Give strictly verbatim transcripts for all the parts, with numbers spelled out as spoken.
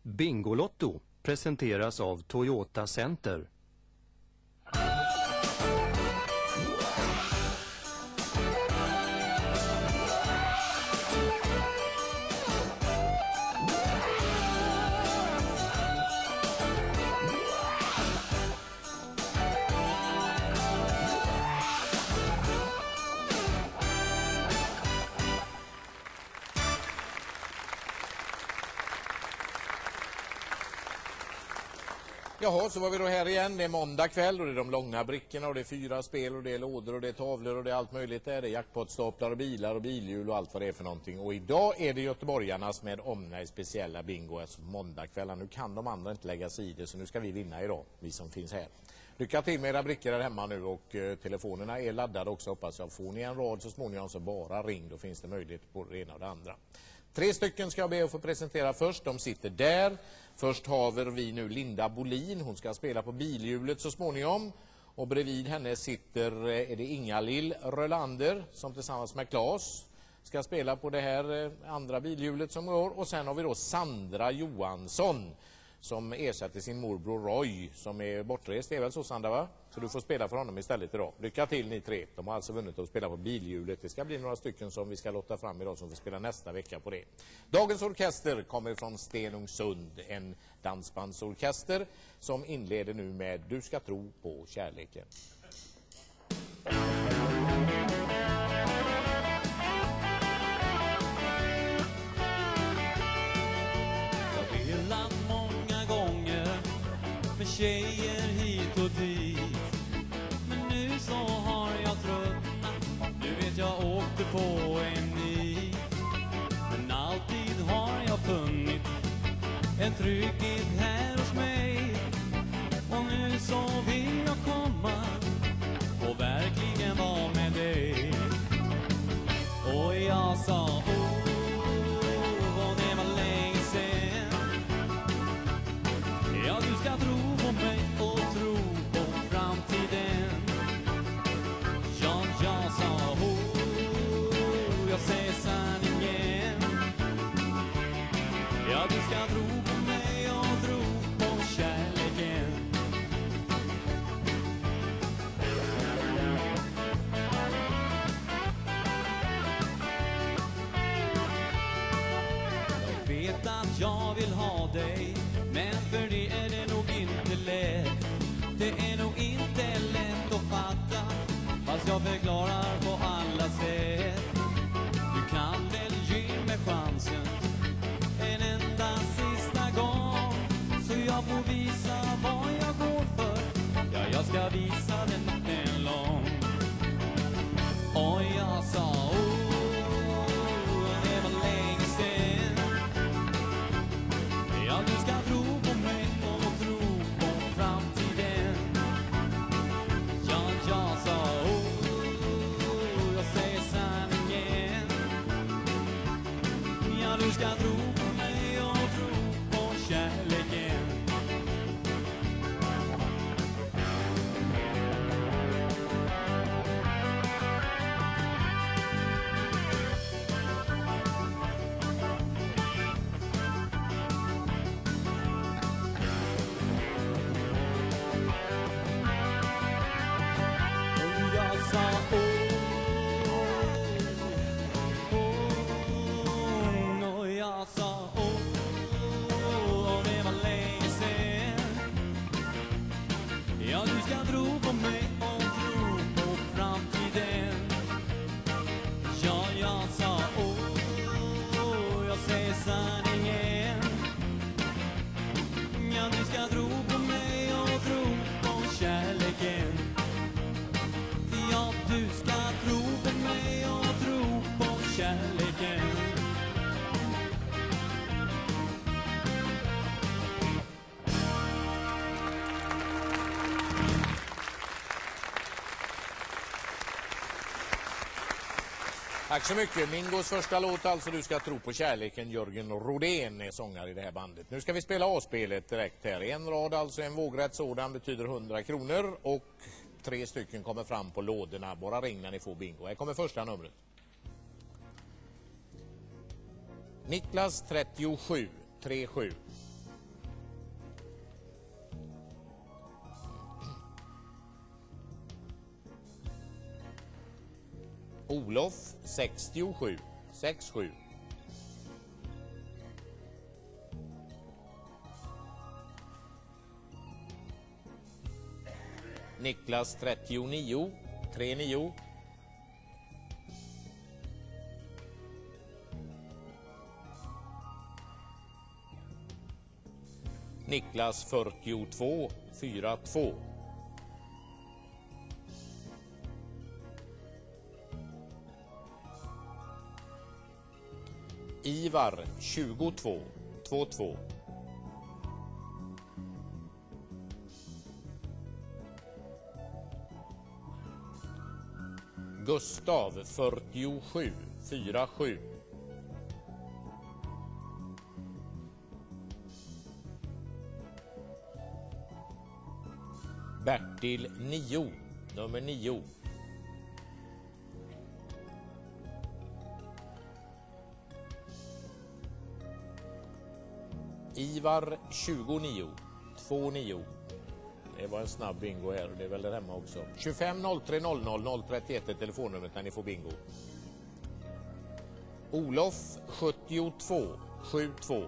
Bingolotto presenteras av Toyota Center. Jaha, så var vi då här igen. Det är måndag kväll och det är de långa brickorna och det är fyra spel och det är lådor och det är tavlor och det är allt möjligt där. Det är jackpotstaplar och bilar och bilhjul och allt vad det är för någonting. Och idag är det göteborgarnas med omnejd speciella bingo, alltså måndagkvällar. Nu kan de andra inte lägga sig i det, så nu ska vi vinna idag, vi som finns här. Lycka till med era brickor där hemma nu och eh, telefonerna är laddade också, hoppas jag. Får ni en rad så småningom så bara ring, då finns det möjlighet på det ena och det andra. Tre stycken ska jag be att få presentera först. De sitter där. Först har vi nu Linda Bolin. Hon ska spela på bilhjulet så småningom. Och bredvid henne sitter är det Inga-Lill Rölander som tillsammans med Claes ska spela på det här andra bilhjulet som går. Och sen har vi då Sandra Johansson som ersätter sin morbror Roy som är bortrest. Det är väl så, Sandra, va? Så du får spela för honom istället idag. Lycka till ni tre. De har alltså vunnit att spela på bilhjulet. Det ska bli några stycken som vi ska låta fram idag som får spela nästa vecka på det. Dagens orkester kommer från Stenungsund. En dansbandsorkester som inleder nu med Du ska tro på kärleken. Tjejer hit och dit, men nu så har jag tröttnat. Du vet jag åkte på en nit, men alltid har jag funnit en trygghet här hos mig. Och nu så vill jag komma och verkligen vara med dig. Och jag sa oh, och det var länge sen. Ja, du ska tro på mig och tro på framtiden. Ja, jag sa oh, jag säger sanningen. Ja, du ska tro på mig och tro på kärleken. Jag vet att jag vill ha dig, men för det är det nog inte lätt. Det är nog inte lätt att fatta, fast jag förklarar på alla sätt. Du kan väl ge mig chansen en enda sista gång, så jag får visa vad jag går för. Ja, jag ska visa den natten lång. Och jag sa oh, det var länge sen. Ja, du ska tro på mig och tro på framtiden. Ja, jag sa oh, jag säger sanningen. Ja, du ska tro på mig och tro på kärleken. Tack så mycket. Mingos första låt, alltså Du ska tro på kärleken. Jörgen Rodén är sångare i det här bandet. Nu ska vi spela A-spelet direkt här. En rad, alltså en vågrätt sådan, betyder hundra kronor. Och tre stycken kommer fram på lådorna. Bara ring när ni får bingo. Här kommer första numret. Niklas trettiosju, tre sju. Olof sextiosju sextiosju. Niklas trettionio trettionio. Niklas fyrtiotvå fyrtiotvå. Ivar tjugotvå tjugotvå. Gustav fyrtiosju fyrtiosju. Bertil nio nummer nio. Ivar tjugonio tjugonio. Det var en snabb bingo här och det är väl där hemma också. tjugofem noll tre noll noll noll trettioett är telefonnumret när ni får bingo. Olof sjuttiotvå sjuttiotvå.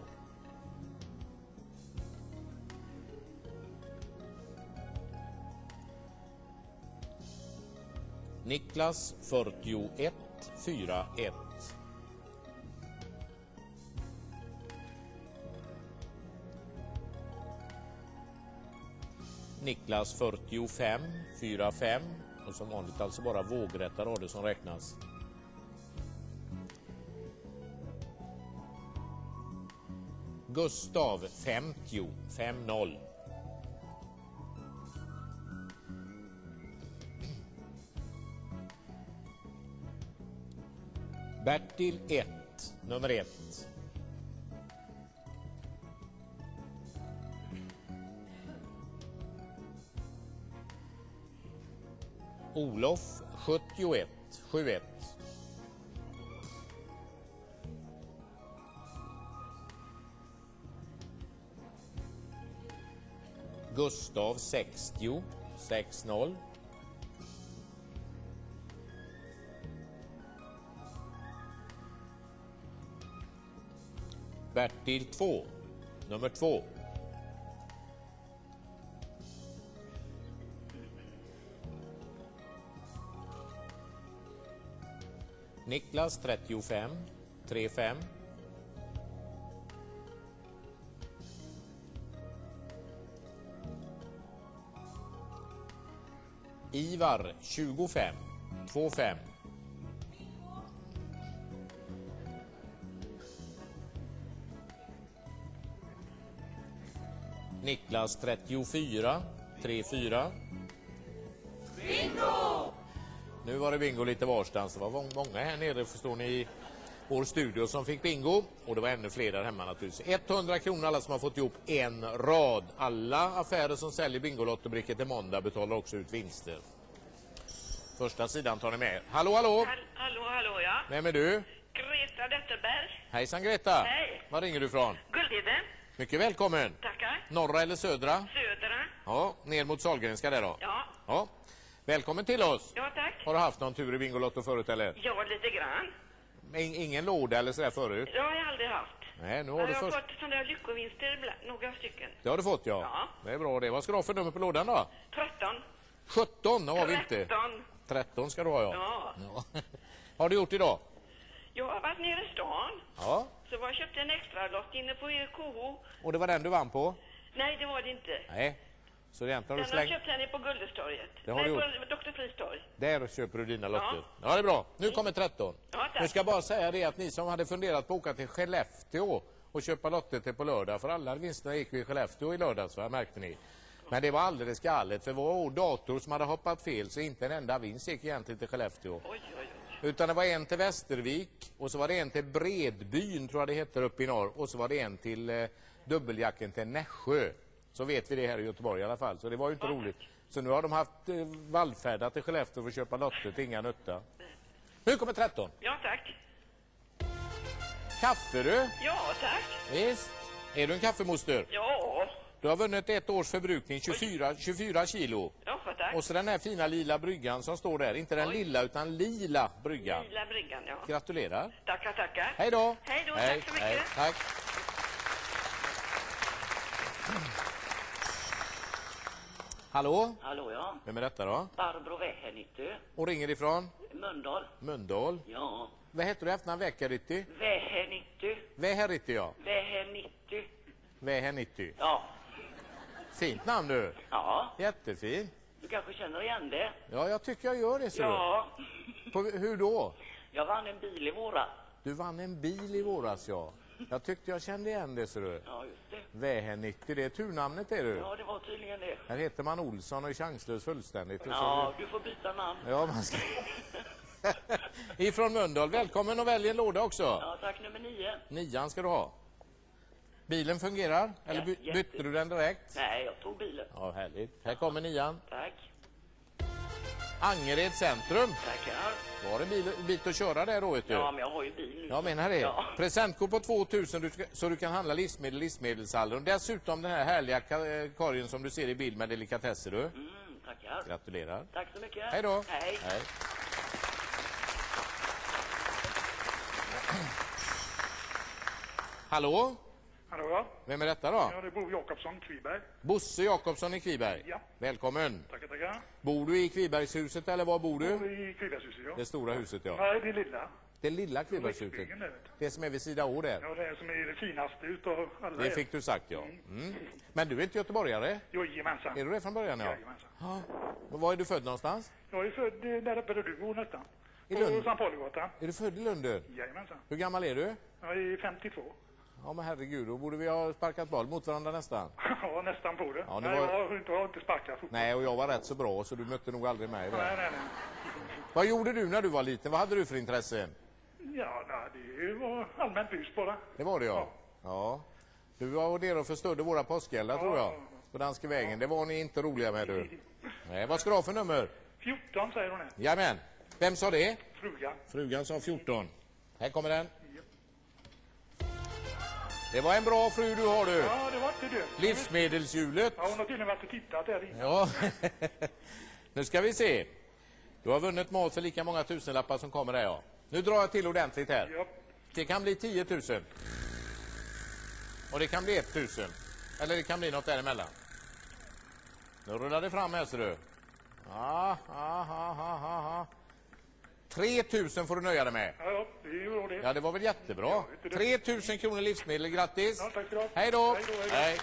Niklas fyrtioett fyrtioett. Niklas fyrtiofem fyrtiofem. Och som vanligt alltså bara vågrätta rader som räknas. Gustav femtio femtio. Bertil ett nummer ett. Olof sjuttioett sjuttioett. Gustav sextio sextio. Bertil två nummer två. Niklas trettiofem trettiofem. Ivar tjugofem tjugofem. Niklas trettiofyra trettiofyra. Bingo! Nu var det bingo lite varstans. Det var många här nere, förstår ni, i vår studio som fick bingo. Och det var ännu fler där hemma naturligtvis. hundra kronor alla som har fått ihop en rad. Alla affärer som säljer bingolottobrickor till måndag betalar också ut vinster. Första sidan tar ni med. Hallå, hallå! Hall hallå, hallå, ja. Vem är du? Greta Detterberg. Hejsan Greta! Hej! Var ringer du ifrån? Guldheden. Mycket välkommen! Tackar. Norra eller södra? Södra. Ja, ner mot Sahlgrenska där då. Ja. Ja. Välkommen till oss! Ja, tack. Har du haft någon tur i Bingolotto förut eller? Ja, lite grann. In, ingen låda eller sådär förut? Det har jag aldrig haft. Nej, nu har jag du har först... fått sådana där lyckovinster ibland, några stycken. Det har du fått, ja. Ja. Det är bra det. Vad ska du ha för nummer på lådan då? tretton. sjutton har vi inte. tretton. tretton ska du ha, ja. Ja. Ja. Har du gjort idag? Jag har varit nere i stan. Ja. Så var jag köpte en extra lott inne på K H. Och det var den du vann på? Nej, det var det inte. Nej. Så egentligen har du Den har jag slängt... köpt henne på Guldestorget. Det har Nej, du på gjort. doktor Fries torg. Där köper du dina lotter. Ja. Ja, det är bra. Nu kommer tretton. Ja, tack. Nu ska jag bara säga det att ni som hade funderat på att åka till Skellefteå och köpa lotter till på lördag, för alla vinsterna gick ju i Skellefteå i lördags, va? Märkte ni. Men det var alldeles galet, för vår dator som hade hoppat fel, så inte en enda vinst gick egentligen till Skellefteå. Oj, oj, oj. Utan det var en till Västervik, och så var det en till Bredbyn, tror jag det heter, uppe i norr, och så var det en till eh, dubbeljacken till Nässjö. Så vet vi det här i Göteborg i alla fall, så det var ju inte roligt. Så nu har de haft eh, vallfärdat till Skellefteå för att köpa lotter till inga nutta. Nu kommer tretton. Ja, tack. Kaffe du? Ja, tack. Visst. Är du en kaffemoster? Ja. Du har vunnit ett års förbrukning, tjugofyra, tjugofyra kilo. Ja, fattar. tack. Och så den här fina lila bryggan som står där. Inte den Oj. lilla utan lila bryggan. Lilla bryggan, ja. Gratulerar. Tackar, tackar. Hej då. Hej då, tack så mycket. Hej, tack. Hallå? Hallå ja, Vem är detta då? Barbro Vähänittö, Och ringer ifrån? Mölndal. Mölndal. Ja, Vad heter du efternamn? Väkaritti? Vähänittö, Vähäritti, ja. Vähänittö. Vähänitti. Ja, Fint namn du. ja, Jättefin. du kanske känner igen det. Ja, jag tycker jag gör det, så. Ja, På, hur då? jag vann en bil i våras. Du vann en bil i våras, ja. Jag tyckte jag kände igen det, så du. Ja, just det. Vähänitti, det är turnamnet, är du. Ja, det var tydligen det. Här heter man Olsson och är chanslös fullständigt. Och så- Ja, du får byta namn. Ja, man ska... Ifrån Mölndal. Välkommen och välj en låda också. Ja, tack nummer nio. Nian ska du ha. Bilen fungerar? Eller by Ja, bytte du den direkt? Nej, jag tog bilen. Ja, härligt. Här kommer nian. Tack. Angered centrum. Tackar. Var det bil, bit att köra där då, vet du? Ja, men jag har ju bil nu. Jag menar det. Ja. Presentkort på två tusen du ska, så du kan handla livsmedel i livsmedelshallen. Och dessutom den här härliga ka- korgen som du ser i bild med delikatesser, du. Mm, tackar. Gratulerar. Tack så mycket. Hej då. Hej. Hej. Hallå? Hallå ja. Vem är detta då? Ja, det är Bo Jakobsson, Kviberg. Bosse Jakobsson i Kviberg. Ja. Välkommen. Tackar, tackar. Bor du i Kvibergshuset eller var bor du? I Kvibergshuset, ja. Det stora huset, ja. Nej, det är lilla. Det lilla Kvibergshuset. Riksbyggen, det vet du. Det som är vid sida O där. Ja, det är som är det finaste utav alla. Det fick du sagt, ja. Mm. Men du är inte göteborgare? Jajamensan. Är du det från början, ja? Jajamensan. Ja. Och var är du född någonstans? Jag är född eh, där uppe där du bor nästan. I På Lund? Sankt Pauligatan. Är du född i Lunden? Jajamensan. Hur gammal är du? Jag är femtiotvå. Ja, men herregud, då borde vi ha sparkat boll mot varandra nästan. Ja, nästan på det. Ja, det Nej, var- jag har inte, jag har inte sparkat fotboll. Nej, och jag var rätt så bra, så du mötte nog aldrig mig där. Nej, nej, nej. Vad gjorde du när du var liten? Vad hade du för intressen? Ja, nej, det var allmänt bus bara. Det var det, ja. Ja. Du var där och förstörde våra påskeldar, tror jag. På Danska vägen. Det var ni inte roliga med, du. Nej, vad ska du ha för nummer? fjorton säger hon här. Jajamän. Vem sa det? Frugan. Frugan sa fjorton. Här kommer den. Det var en bra fru du har, du. Ja, det var inte dumt. Livsmedelshjulet. Ja, hon har tydligen varit och tittat där inne. Ja. Nu ska vi se. Du har vunnit mat för lika många tusenlappar som kommer där, ja. Nu drar jag till ordentligt här. Ja. Det kan bli tio tusen. Och det kan bli ett tusen. Eller det kan bli något däremellan. Nu rullar det fram här, ser du. Ja, ja, ja, ja, ja. tre tusen får du nöja dig med. Ja, ja, det är ju bra det. Ja, det var väl jättebra. Ja, vet du det. tre tusen kronor livsmedel, grattis. Ja, tack ska du ha. Hej då. Hej då, hej då. Hej.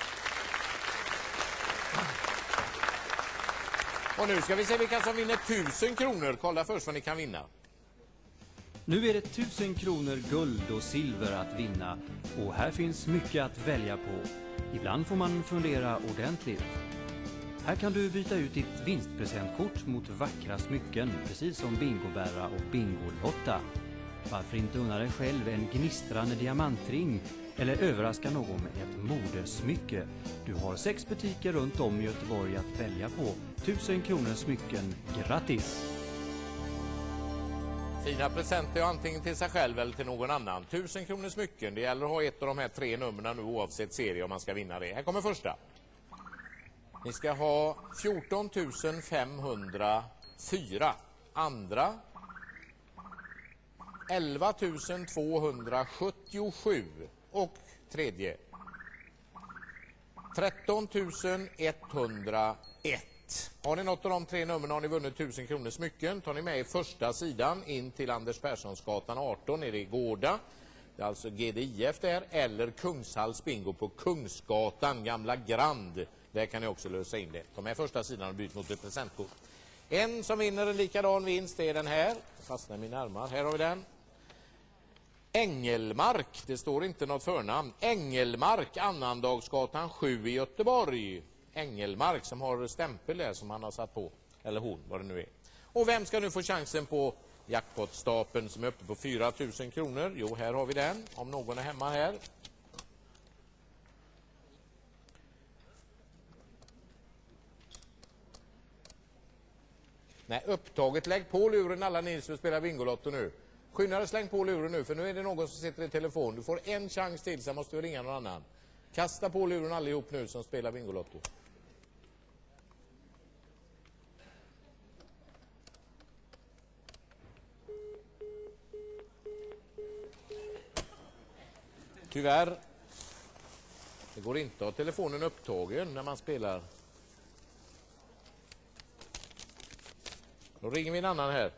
Och nu ska vi se vilka som vinner tusen kronor. Kolla först vad ni kan vinna. Nu är det tusen kronor guld och silver att vinna och här finns mycket att välja på. Ibland får man fundera ordentligt. Här kan du byta ut ditt vinstpresentkort mot vackra smycken, precis som Bingobära och Bingolotta. Varför inte unna dig själv en gnistrande diamantring eller överraska någon med ett modesmycke? Du har sex butiker runt om i Göteborg att välja på. Tusen kronor smycken, grattis! Fina presenter antingen till sig själv eller till någon annan. Tusen kronor smycken. Det gäller att ha ett av de här tre numren nu oavsett serie om man ska vinna det. Här kommer första. Ni ska ha fjorton tusen femhundrafyra. Andra. elva tusen tvåhundrasjuttiosju. Och tredje. tretton tusen etthundraett. Har ni något av de tre numren har ni vunnit tusen kronor smycken. Tar ni med i första sidan in till Anders Perssonsgatan arton nere i Gårda. Det är alltså G D I F där. Eller Kungshalls bingo på Kungsgatan, gamla Grand. Där kan ni också lösa in det. Ta med första sidan och byt mot ett presentkort. En som vinner en likadan vinst är den här. Fastnar min armar. Här har vi den. Engelmark, det står inte något förnamn. Engelmark, Annandagsgatan sju i Göteborg. Engelmark som har stämpel där som han har satt på. Eller hon, vad det nu är. Och vem ska nu få chansen på jackpotstapeln som är uppe på fyra tusen kronor? Jo, här har vi den. Om någon är hemma här. Nej, upptaget. Lägg på luren alla ni som spelar Bingolotto nu. Skyndare, släng på luren nu, för nu är det någon som sitter i telefon. Du får en chans till, sen måste vi ringa någon annan. Kasta på luren allihop nu som spelar Bingolotto. Tyvärr. Det går inte att ha telefonen upptagen när man spelar. Då ringer vi en annan här.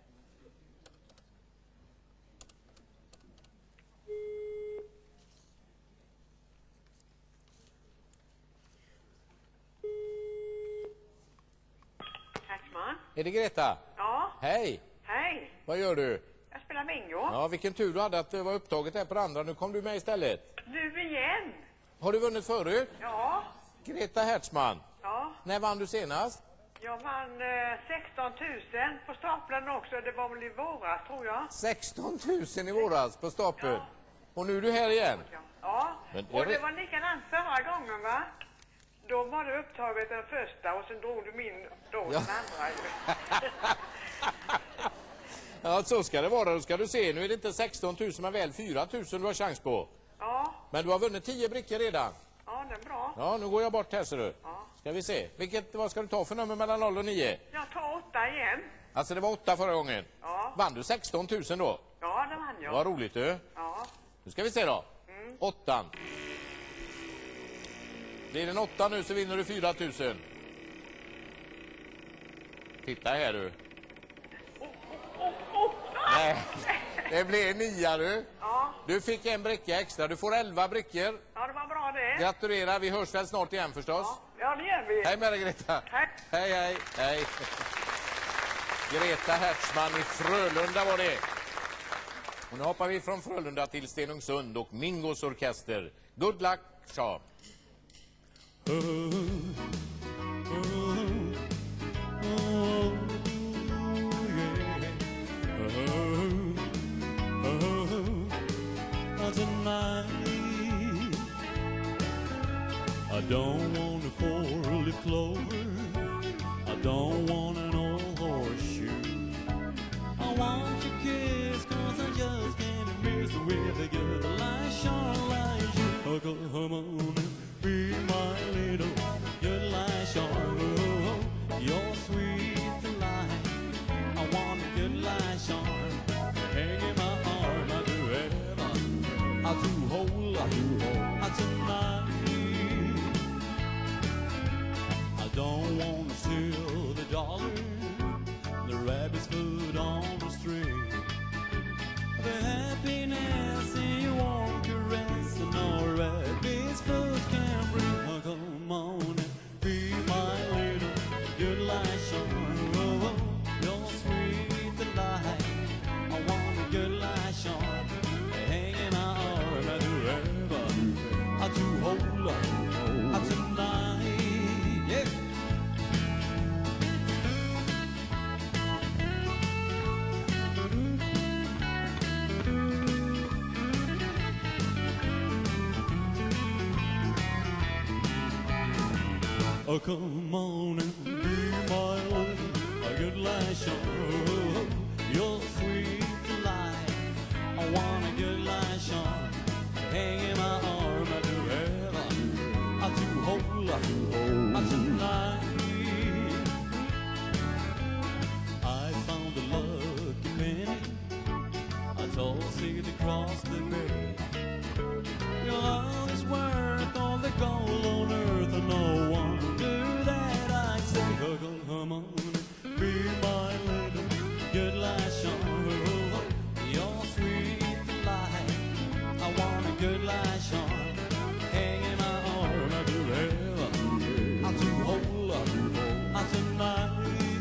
Hertzman? Är det Greta? Ja, Hej! hej. Vad gör du? Jag spelar bingo. Ja, vilken tur du hade att det var upptaget här på det andra. Nu kom du med istället. Nu igen. Har du vunnit förut? Ja, Greta Hertzman. ja. När vann du senast? Jag vann eh, sexton tusen på staplarna också. Det var väl i våras, tror jag. sexton tusen i våras på stapeln. Ja. Och nu är du här igen. Ja, ja. Men Och jag det vet- var likadant förra gången, va? Då var det upptaget den första och sen drog du min då Ja. den andra. Ja, så ska det vara. Då ska du se. Nu är det inte sexton tusen men väl fyra tusen du har chans på. Ja, Men du har vunnit tio brickor redan. ja, det är bra. Ja, nu går jag bort här ser du. Ja. Ska vi se. Vilket, vad ska du ta för nummer mellan noll och nio? Jag tar åtta igen. Alltså det var åtta förra gången. Ja. Vann du sexton tusen då? Ja, det vann jag. Vad roligt du. Ja. Nu ska vi se då. Mm. Åttan. Blir det en åtta nu så vinner du fyra tusen. Titta här du. Nej, det blir en nia du. Ja. Du fick en bricka extra. Du får elva brickor. Ja, det var bra det. Gratulerar. Vi hörs väl snart igen förstås. Ja, det gör vi. Hej med dig Greta. Hej. Hej, hej, hej. Greta Hertzman i Frölunda var det. Och nu hoppar vi från Frölunda till Stenungsund och Mingos orkester. Good luck, Sean. Tonight, I don't want a four-leaf clover. I don't want an old horseshoe. I want your kiss, cause I just can't miss with a good light, shine like you. Oh, come on and be my little good light, shine. You're sweet delight. I want a good light, shine. Hang in my arm, I do ever. I do hold, I do hold. I tonight. I don't want to steal the dollar, the rabbit's foot on the string, the happiness in your warm caress, no rabbit's foot can bring. Oh, come on and be my little good light, shine. Oh, oh, your sweet delight. I want a good light, shine. Hang in my arm, I do ever. I do hold, I tonight. Yeah. Oh, come on and be my little a good light, shine. You're sweet delight. I want a good light, shine. Hang in my arm, I do ever. I do hold, I do hold, I tonight. I found a lucky penny. I tossed it across the bay. Your love is worth all the gold on earth, and no wonder that I say, oh, come on, be my little good light, shine. Your sweet delight. I want a good light, shine. Hang in my arm, I do ever. I do hold, I do hold, I tonight.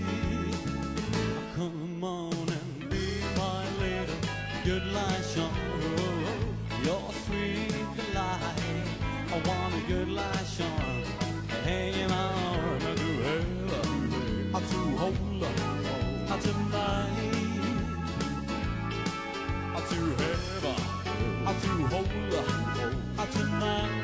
Come on and be my little good light, shine. Your sweet delight. I want a good light, shine. Hang in my arm, I do ever. I do hold, I tonight. I do ever. I do hold, I tonight.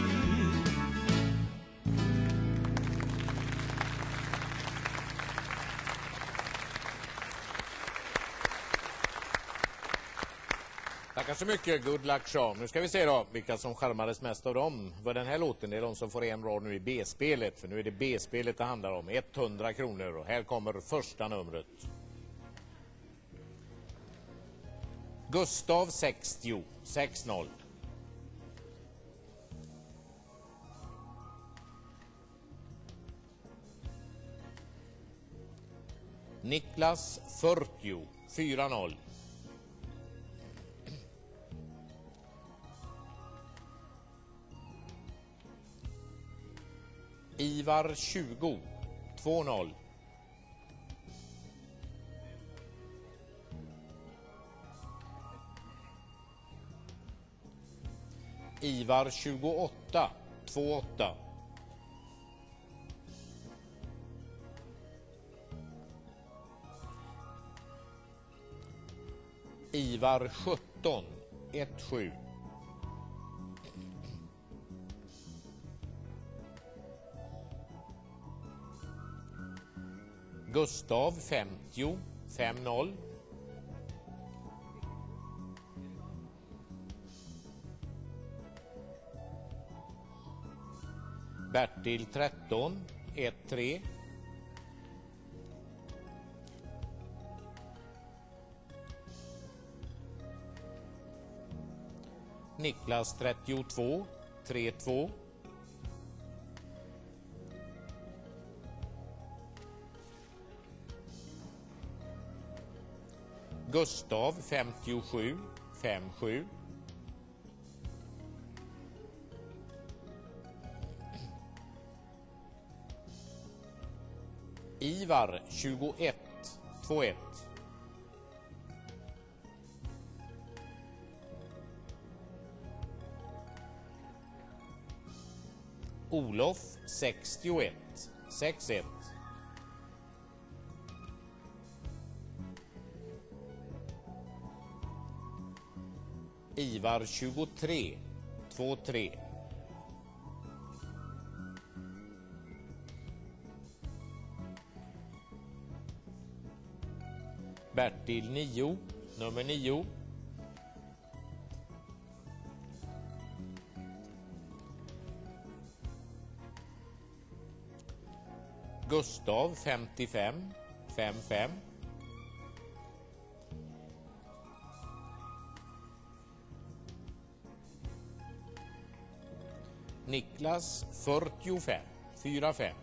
Tackar så mycket, Good luck, Sean. Nu ska vi se då vilka som charmades mest av dem. Vad den här låten är de som får en rad nu i B-spelet. För nu är det B-spelet det handlar om. hundra kronor. Och här kommer första numret. Gustav sextio, sextio. Niklas fyrtio, fyra noll. Ivar tjugo, två noll. Ivar tjugoåtta, två åtta. Ivar sjutton, ett sju. Gustav femtio, fem noll. Bertil tretton, ett tre. Niklas trettiotvå, tre två. Gustav femtiosju, fem sju. Ivar tjugoett, två ett. Olof sextioett, sex ett. Ivar tjugotre, två tre. Bertil nio, nummer nio. Gustav femtiofem, fem fem. Niklas fyrtiofem, fyra fem.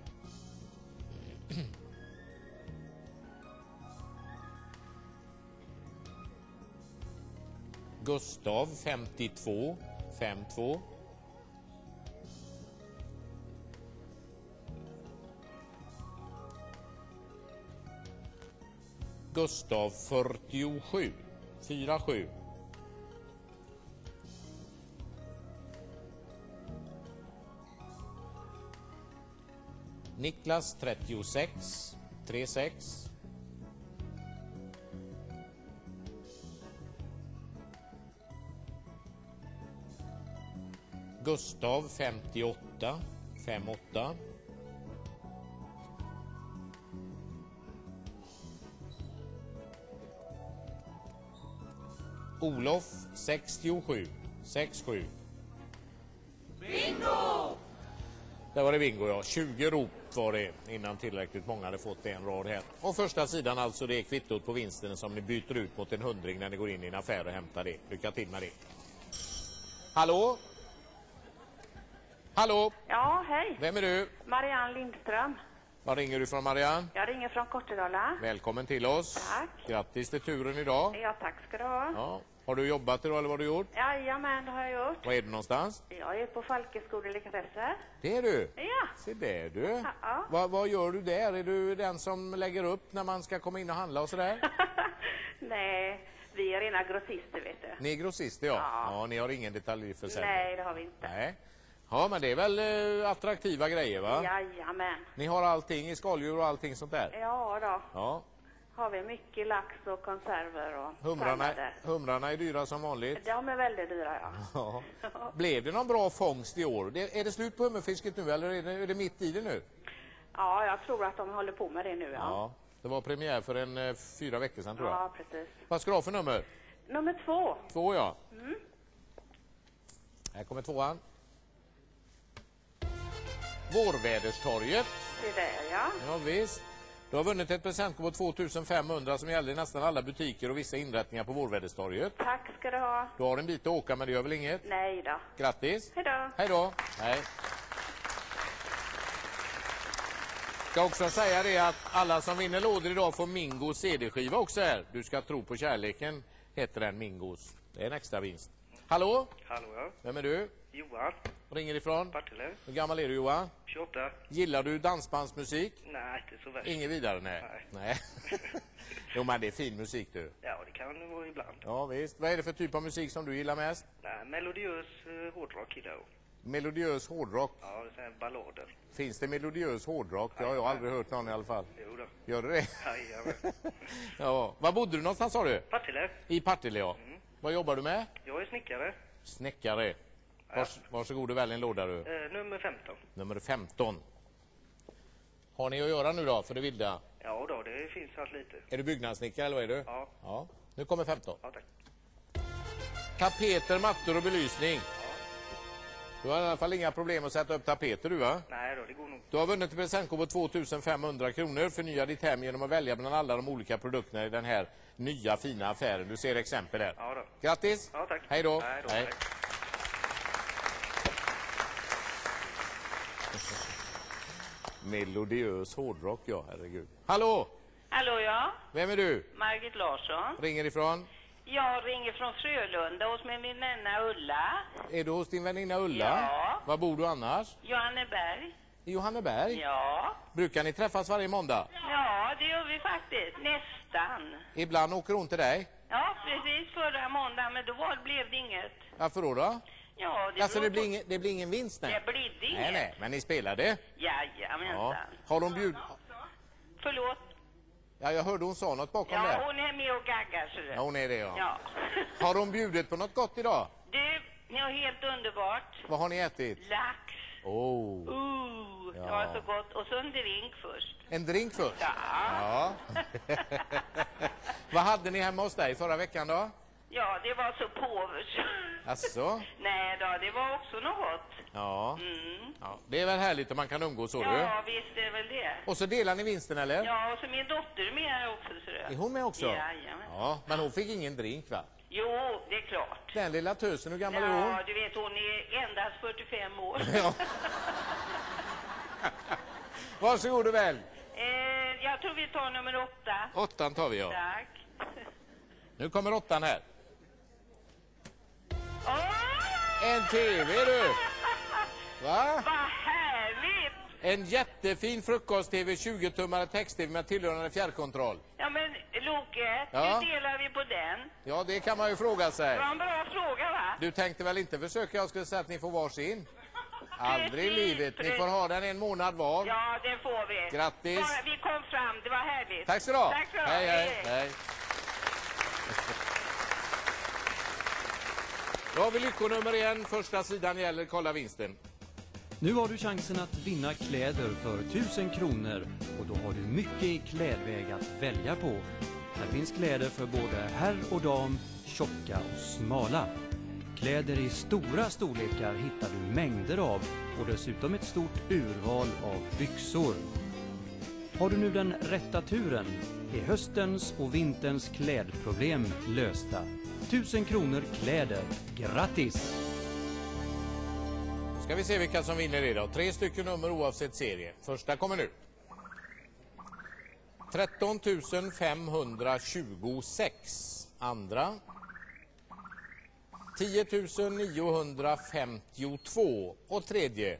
Gustav femtiotvå, fem två. Gustav fyrtiosju, fyra sju. Niklas trettiosex, tre sex. Gustav femtioåtta, fem åtta. Olof sextiosju, sex sju. Bingo! Där var det bingo, ja. tjugo rop var det innan tillräckligt många hade fått en rad här. Och första sidan alltså, det är kvittot på vinsten som ni byter ut mot en hundring när ni går in i en affär och hämtar det. Lycka till med det. Hallå? Hallå? Ja, hej. Vem är du? Marianne Lindström. Var ringer du från, Marianne? Jag ringer från Kortedala. Välkommen till oss. Tack. Grattis till turen idag. Ja, tack ska du ha. Ja. Har du jobbat idag eller vad har du gjort? Jajamän, det har jag gjort. Var är du någonstans? Jag är på Falkeskodelikatesser. Det är du? Ja. Se där du. Ja, ja. Va, vad gör du där? Är du den som lägger upp när man ska komma in och handla och sådär? Nej, vi är rena grossister, vet du. Ni är grossister, ja. Ja. Ja, ni har ingen detaljförsäljning. Nej, det har vi inte. Nej. Ja, men det är väl eh, attraktiva grejer, va? Jajamän. Ni har allting i skaldjur och allting sånt där? Ja då. Ja. Har vi mycket lax och konserver och Humrarna, sallader. humrarna är dyra som vanligt. De är väldigt dyra, ja. Ja. Blev det någon bra fångst i år? Det, är det slut på hummerfisket nu eller är det, är det mitt i det nu? Ja, jag tror att de håller på med det nu, ja. Ja. Det var premiär för en eh, fyra veckor sedan, tror jag. Ja, precis. Vad ska du ha för nummer? Nummer två. Två, ja. Mm. Här kommer tvåan. Vårväderstorget. Det är där, ja. Ja, visst. Du har vunnit ett presentkort på två tusen femhundra som gäller i nästan alla butiker och vissa inrättningar på Vårväderstorget. Tack ska du ha. Du har en bit att åka, men det gör väl inget? Nej då. Grattis. Hej då. Hej då. Hej. Ska också säga det att alla som vinner lådor idag får Mingo C D-skiva också här. Du ska tro på kärleken, heter den, Mingos. Det är en extra vinst. Hallå? Hallå, ja. Vem är du? Johan. Ringer ifrån? Partille. Hur gammal är du, Johan? tjugoåtta. Gillar du dansbandsmusik? Nej, inte så värst. Ingen vidare, nej. Nej. nej. Jo, men det är fin musik, du. Ja, det kan det vara ibland. Ja, visst. Vad är det för typ av musik som du gillar mest? Nej, melodiös uh, hårdrock gillar jag. Melodiös hårdrock? Ja, det är ballader. Finns det melodiös hårdrock? Det har jag aldrig hört någon i alla fall. Jo då. Gör du det? Jajamän. Ja. Var bodde du någonstans, sa du? Partille. I Partille, ja. Mm. Vad jobbar du med? Jag är snickare. Snickare. Vars, varsågod och välj en låda, du. Uh, nummer femton. Nummer femton. Har ni att göra nu då, för det vilda? Ja då, det finns allt lite. Är du byggnadssnickare eller vad är du? Ja. Ja. Nu kommer femton. Ja, tack. Tapeter, mattor och belysning. Du har i alla fall inga problem att sätta upp tapeter, du, va? Nej då, det går nog. Du har vunnit ett presentkort på två tusen femhundra kronor. Förnya ditt hem genom att välja bland alla de olika produkterna i den här nya fina affären. Du ser exempel här. Ja då. Grattis! Ja, tack. Hej då! Hej då. Hej. Hej. Melodiös hårdrock, ja, herregud. Hallå! Hallå, ja. Vem är du? Margit Larsson. Ringer ifrån? Jag ringer från Frölunda hos min väninna Ulla. Är du hos din väninna Ulla? Ja. Var bor du annars? Johanneberg. I Johanneberg? Ja. Brukar ni träffas varje måndag? Ja, det gör vi faktiskt. Nästan. Ibland åker hon till dig? Ja, precis förra måndagen, men då var, blev det inget. Varför då då? Ja, det Alltså beror det blir, på- ingen, det blir ingen vinst, nej? Det blir det inget. Nej, nej, men ni spelade? Jajamensan. Ja. Har de bjud... Förlåt. Ja, jag hörde hon sa något bakom Ja, där. hon är med och gaggar så det. Ja, hon är det, ja. Ja. Har de bjudit på något gott idag? Du, ni har helt underbart. Vad har ni ätit? Lax. Oh. Uh, Ja. det var så gott. Och så en drink först. En drink först? Ja. Ja. Vad hade ni hemma hos dig förra veckan då? Ja, det var så påvers. Asså? Nej då, det var också något gott. Ja. Mm. Ja. Det är väl härligt om man kan umgås så, du. Ja, visst är det väl det. Och så delar ni vinsten, eller? Ja, och så min dotter är med här också. Så det. Är hon med också? Jajamän. Ja, men hon fick ingen drink, va? Jo, det är klart. Den lilla tösen, hur gammal är hon? Ja, du vet, hon är endast fyrtiofem år. Ja. Varsågod och välj. eh, jag tror vi tar nummer åtta. Åttan tar vi, ja. Tack. Nu kommer åttan här. Åh! En tv, du! Va? Vad härligt! En jättefin frukost-tv, tjugo-tummare text-tv med tillhörande fjärrkontroll. Ja, men Loke, Ja? hur delar vi på den? Ja, det kan man ju fråga sig. Det var en bra fråga, va? Du tänkte väl inte försöka, jag skulle säga att ni får varsin? Aldrig i Precis, livet. Ni precis. får ha den en månad var. Ja, det får vi. Grattis. Bara, vi kom fram, det var härligt. Tack så du ha. Tack så du ha. Hej, hej, hej. Då har vi lyckonummer igen. Första sidan gäller kolla vinsten. Nu har du chansen att vinna kläder för tusen kronor och då har du mycket i klädväg att välja på. Här finns kläder för både herr och dam, tjocka och smala. Kläder i stora storlekar hittar du mängder av och dessutom ett stort urval av byxor. Har du nu den rätta turen är höstens och vinterns klädproblem lösta. Tusen kronor kläder. Grattis! Ska vi se vilka som vinner idag. Tre stycken nummer oavsett serie. Första kommer nu. tretton tusen femhundratjugosex. Andra. tio tusen niohundrafemtiotvå. Och tredje.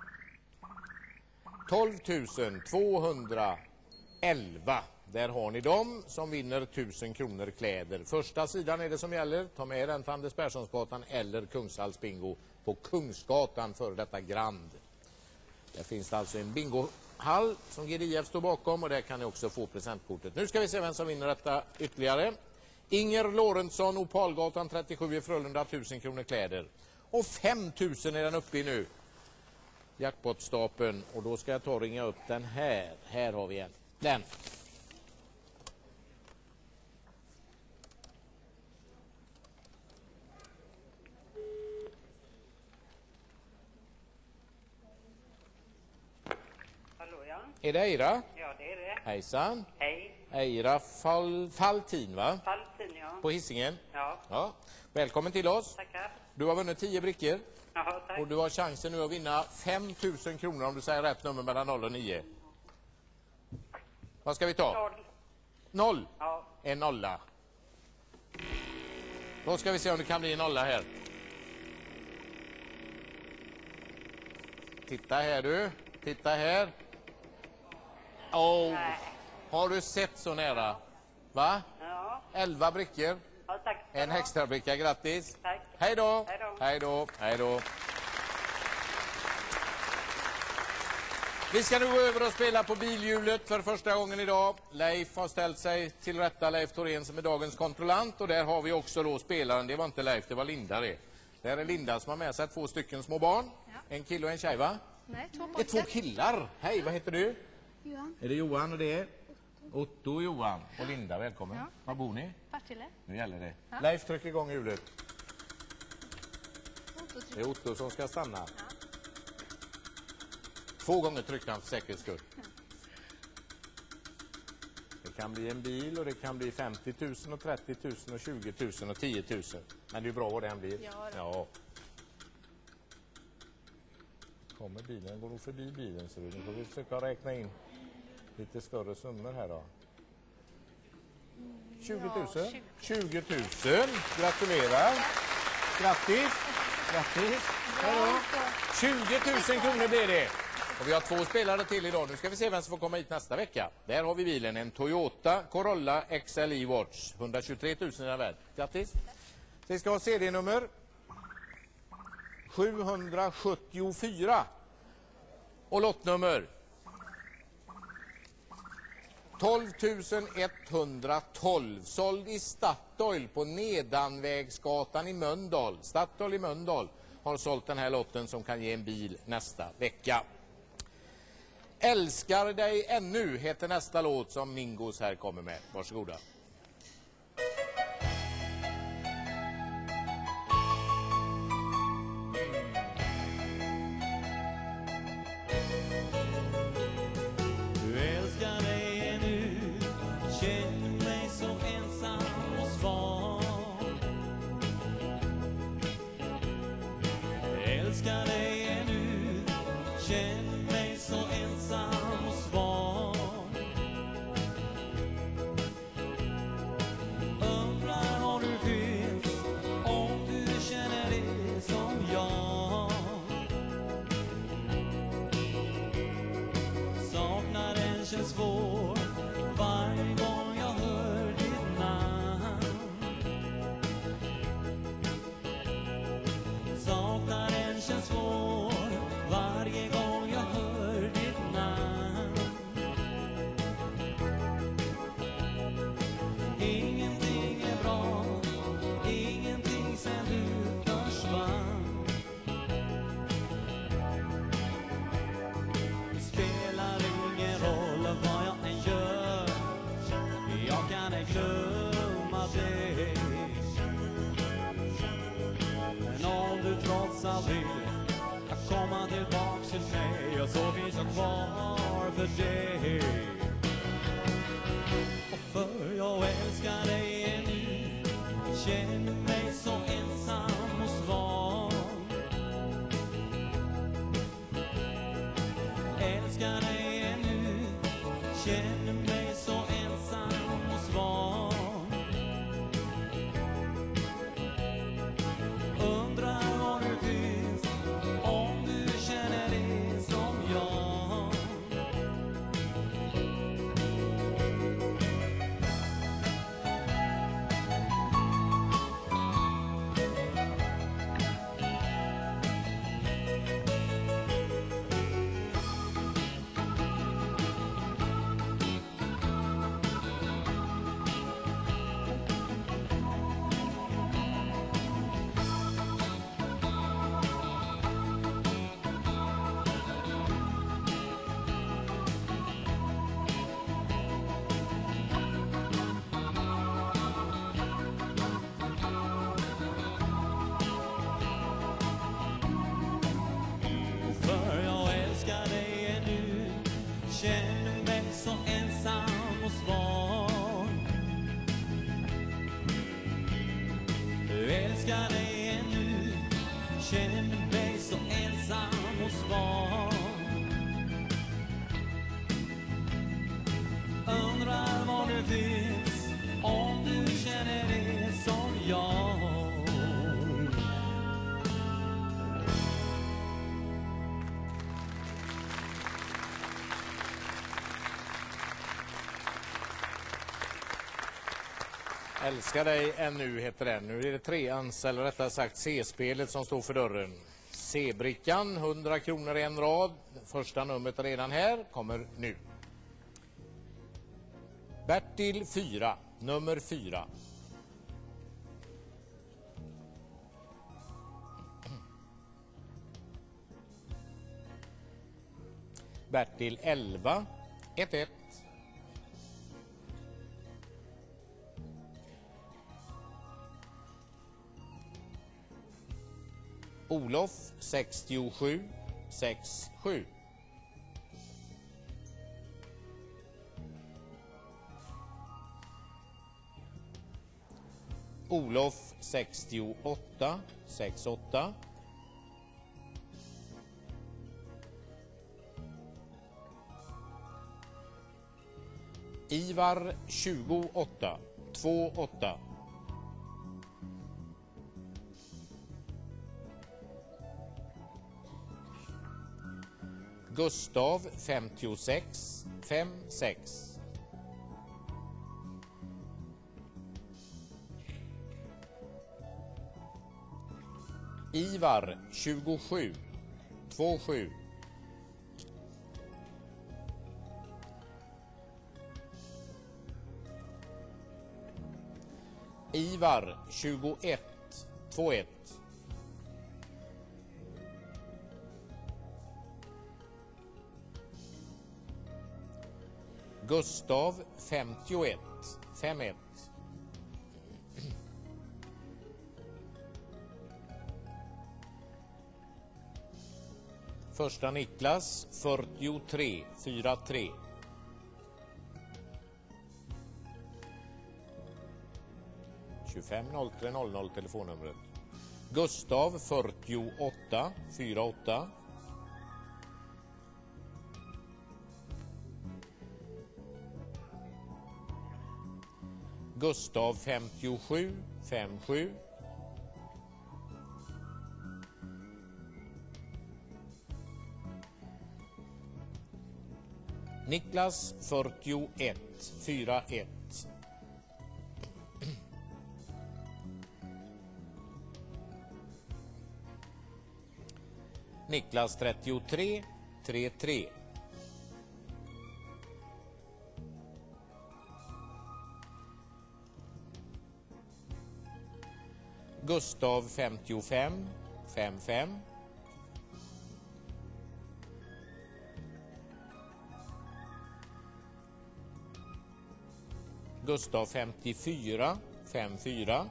tolv tusen tvåhundraelva. Där har ni dem som vinner tusen kronor kläder. Första sidan är det som gäller. Ta med den till Anders Perssonsgatan eller Kungshals bingo på Kungsgatan för detta Grand. Där finns det alltså en bingohall som G D I F står bakom och där kan ni också få presentkortet. Nu ska vi se vem som vinner detta ytterligare. Inger Lorentzon, Opalgatan trettiosju i Frölunda, tusen kronor kläder. Och fem tusen är den uppe i nu. Jackpotstapeln. Och då ska jag ta och ringa upp den här. Här har vi en. Den. Hallå, ja. Är det Eira? Ja, det är det. Hejsan. Hej. Eira Fall, Faltin, va? Faltin, ja. På Hisingen. Ja, Ja. Välkommen till oss. tackar. Du har vunnit tio brickor. Jaha, tack. Och du har chansen nu att vinna fem tusen kronor om du säger rätt nummer mellan noll och nio. Vad ska vi ta? Noll. Noll. Ja. En nolla. Då ska vi se om det kan bli en nolla här. Titta här du. Titta här. Oh. Har du sett så nära? Va? Ja. Elva brickor. Ja, tack. En extra bricka, grattis. Tack. Hej då. Hej då. Hej då. Hej då. Vi ska nu gå över och spela på bilhjulet för första gången idag. Leif har ställt sig till rätta, Leif Thorén som är dagens kontrollant. Och där har vi också då spelaren, det var inte Leif, det var Linda det. Där är Linda som har med sig två stycken små barn. Ja. En kille och en tjej va? Nej, två Det är två killar. Hej, vad heter du? Johan. Är det Johan och det är? Otto och Johan. Och Linda, välkommen. Ja. Var bor ni? Partille. Nu gäller det. Ja. Leif, tryck igång hjulet. Otto tryck. Det är Otto som ska stanna. Två gånger tryckte han för säkerhets skull. Det kan bli en bil och det kan bli femtio tusen och trettio tusen och tjugo tusen och tio tusen. Men det är bra vad det än blir. Ja, då. Ja. Kommer bilen, går nog förbi bilen så nu får vi försöka räkna in lite större summor här då. tjugo tusen. tjugo tusen. Gratulerar. Grattis. Grattis. Hej då. tjugo tusen kronor blir det. Och vi har två spelare till idag. Nu ska vi se vem som får komma hit nästa vecka. Där har vi bilen. En Toyota Corolla X L E Watch. hundratjugotre tusen i den värld. Grattis. Vi ska ha C D-nummer sjuhundrasjuttiofyra. Och lottnummer tolv tusen etthundratolv. Såld i Statoil på Nedanvägsgatan i Mölndal. Statoil i Mölndal har sålt den här lotten som kan ge en bil nästa vecka. Älskar dig ännu heter nästa låt som Mingos här kommer med. Varsågoda. Du älskar dig ännu, känner mig så ensam och svag. Älskar dig ännu, känner mig så ensam och svag. Undrar om du finns, om du känner det som jag. Saknaden känns svår varje gång jag hör ditt namn. Saknaden känns svår varje gång jag hör ditt namn. Ingenting är bra, ingenting sen du försvann. Spelar ingen roll vad jag än gör, jag kan ej glömma dig. Men om du trots allt vill att komma tillbaks till mig, och så finns jag kvar för dig. Och för jag älskar dig ännu, känner mig så ensam och svag. Älskar dig ännu, känner mig så ensam och svag. Undrar var du finns, om du känner det som jag. grattis om du känner det som jag. Älskar dig ännu heter den. Nu är det treans, eller rättare sagt C-spelet som står för dörren. C-brickan, hundra kronor i en rad. Första numret är redan här, kommer nu. Bertil fyra, nummer fyra. Bertil elva, ett ett. Olof sextiosju, sex sju. Olof sextioåtta, sex åtta. Ivar tjugoåtta, två åtta. Gustav femtiosex, fem sex. Ivar tjugosju, två sju. Ivar tjugoett, två ett. Gustav femtioett, fem ett. Första Niklas fyrtiotre, fyra tre. tjugofem noll tre noll noll telefonnumret. Gustav fyrtioåtta, fyra åtta. Gustav femtiosju, fem sju. Niklas fyrtioett, fyra ett. Niklas trettiotre, tre tre. Gustav femtiofem, fem fem. Gustav femtiofyra, fem fyra.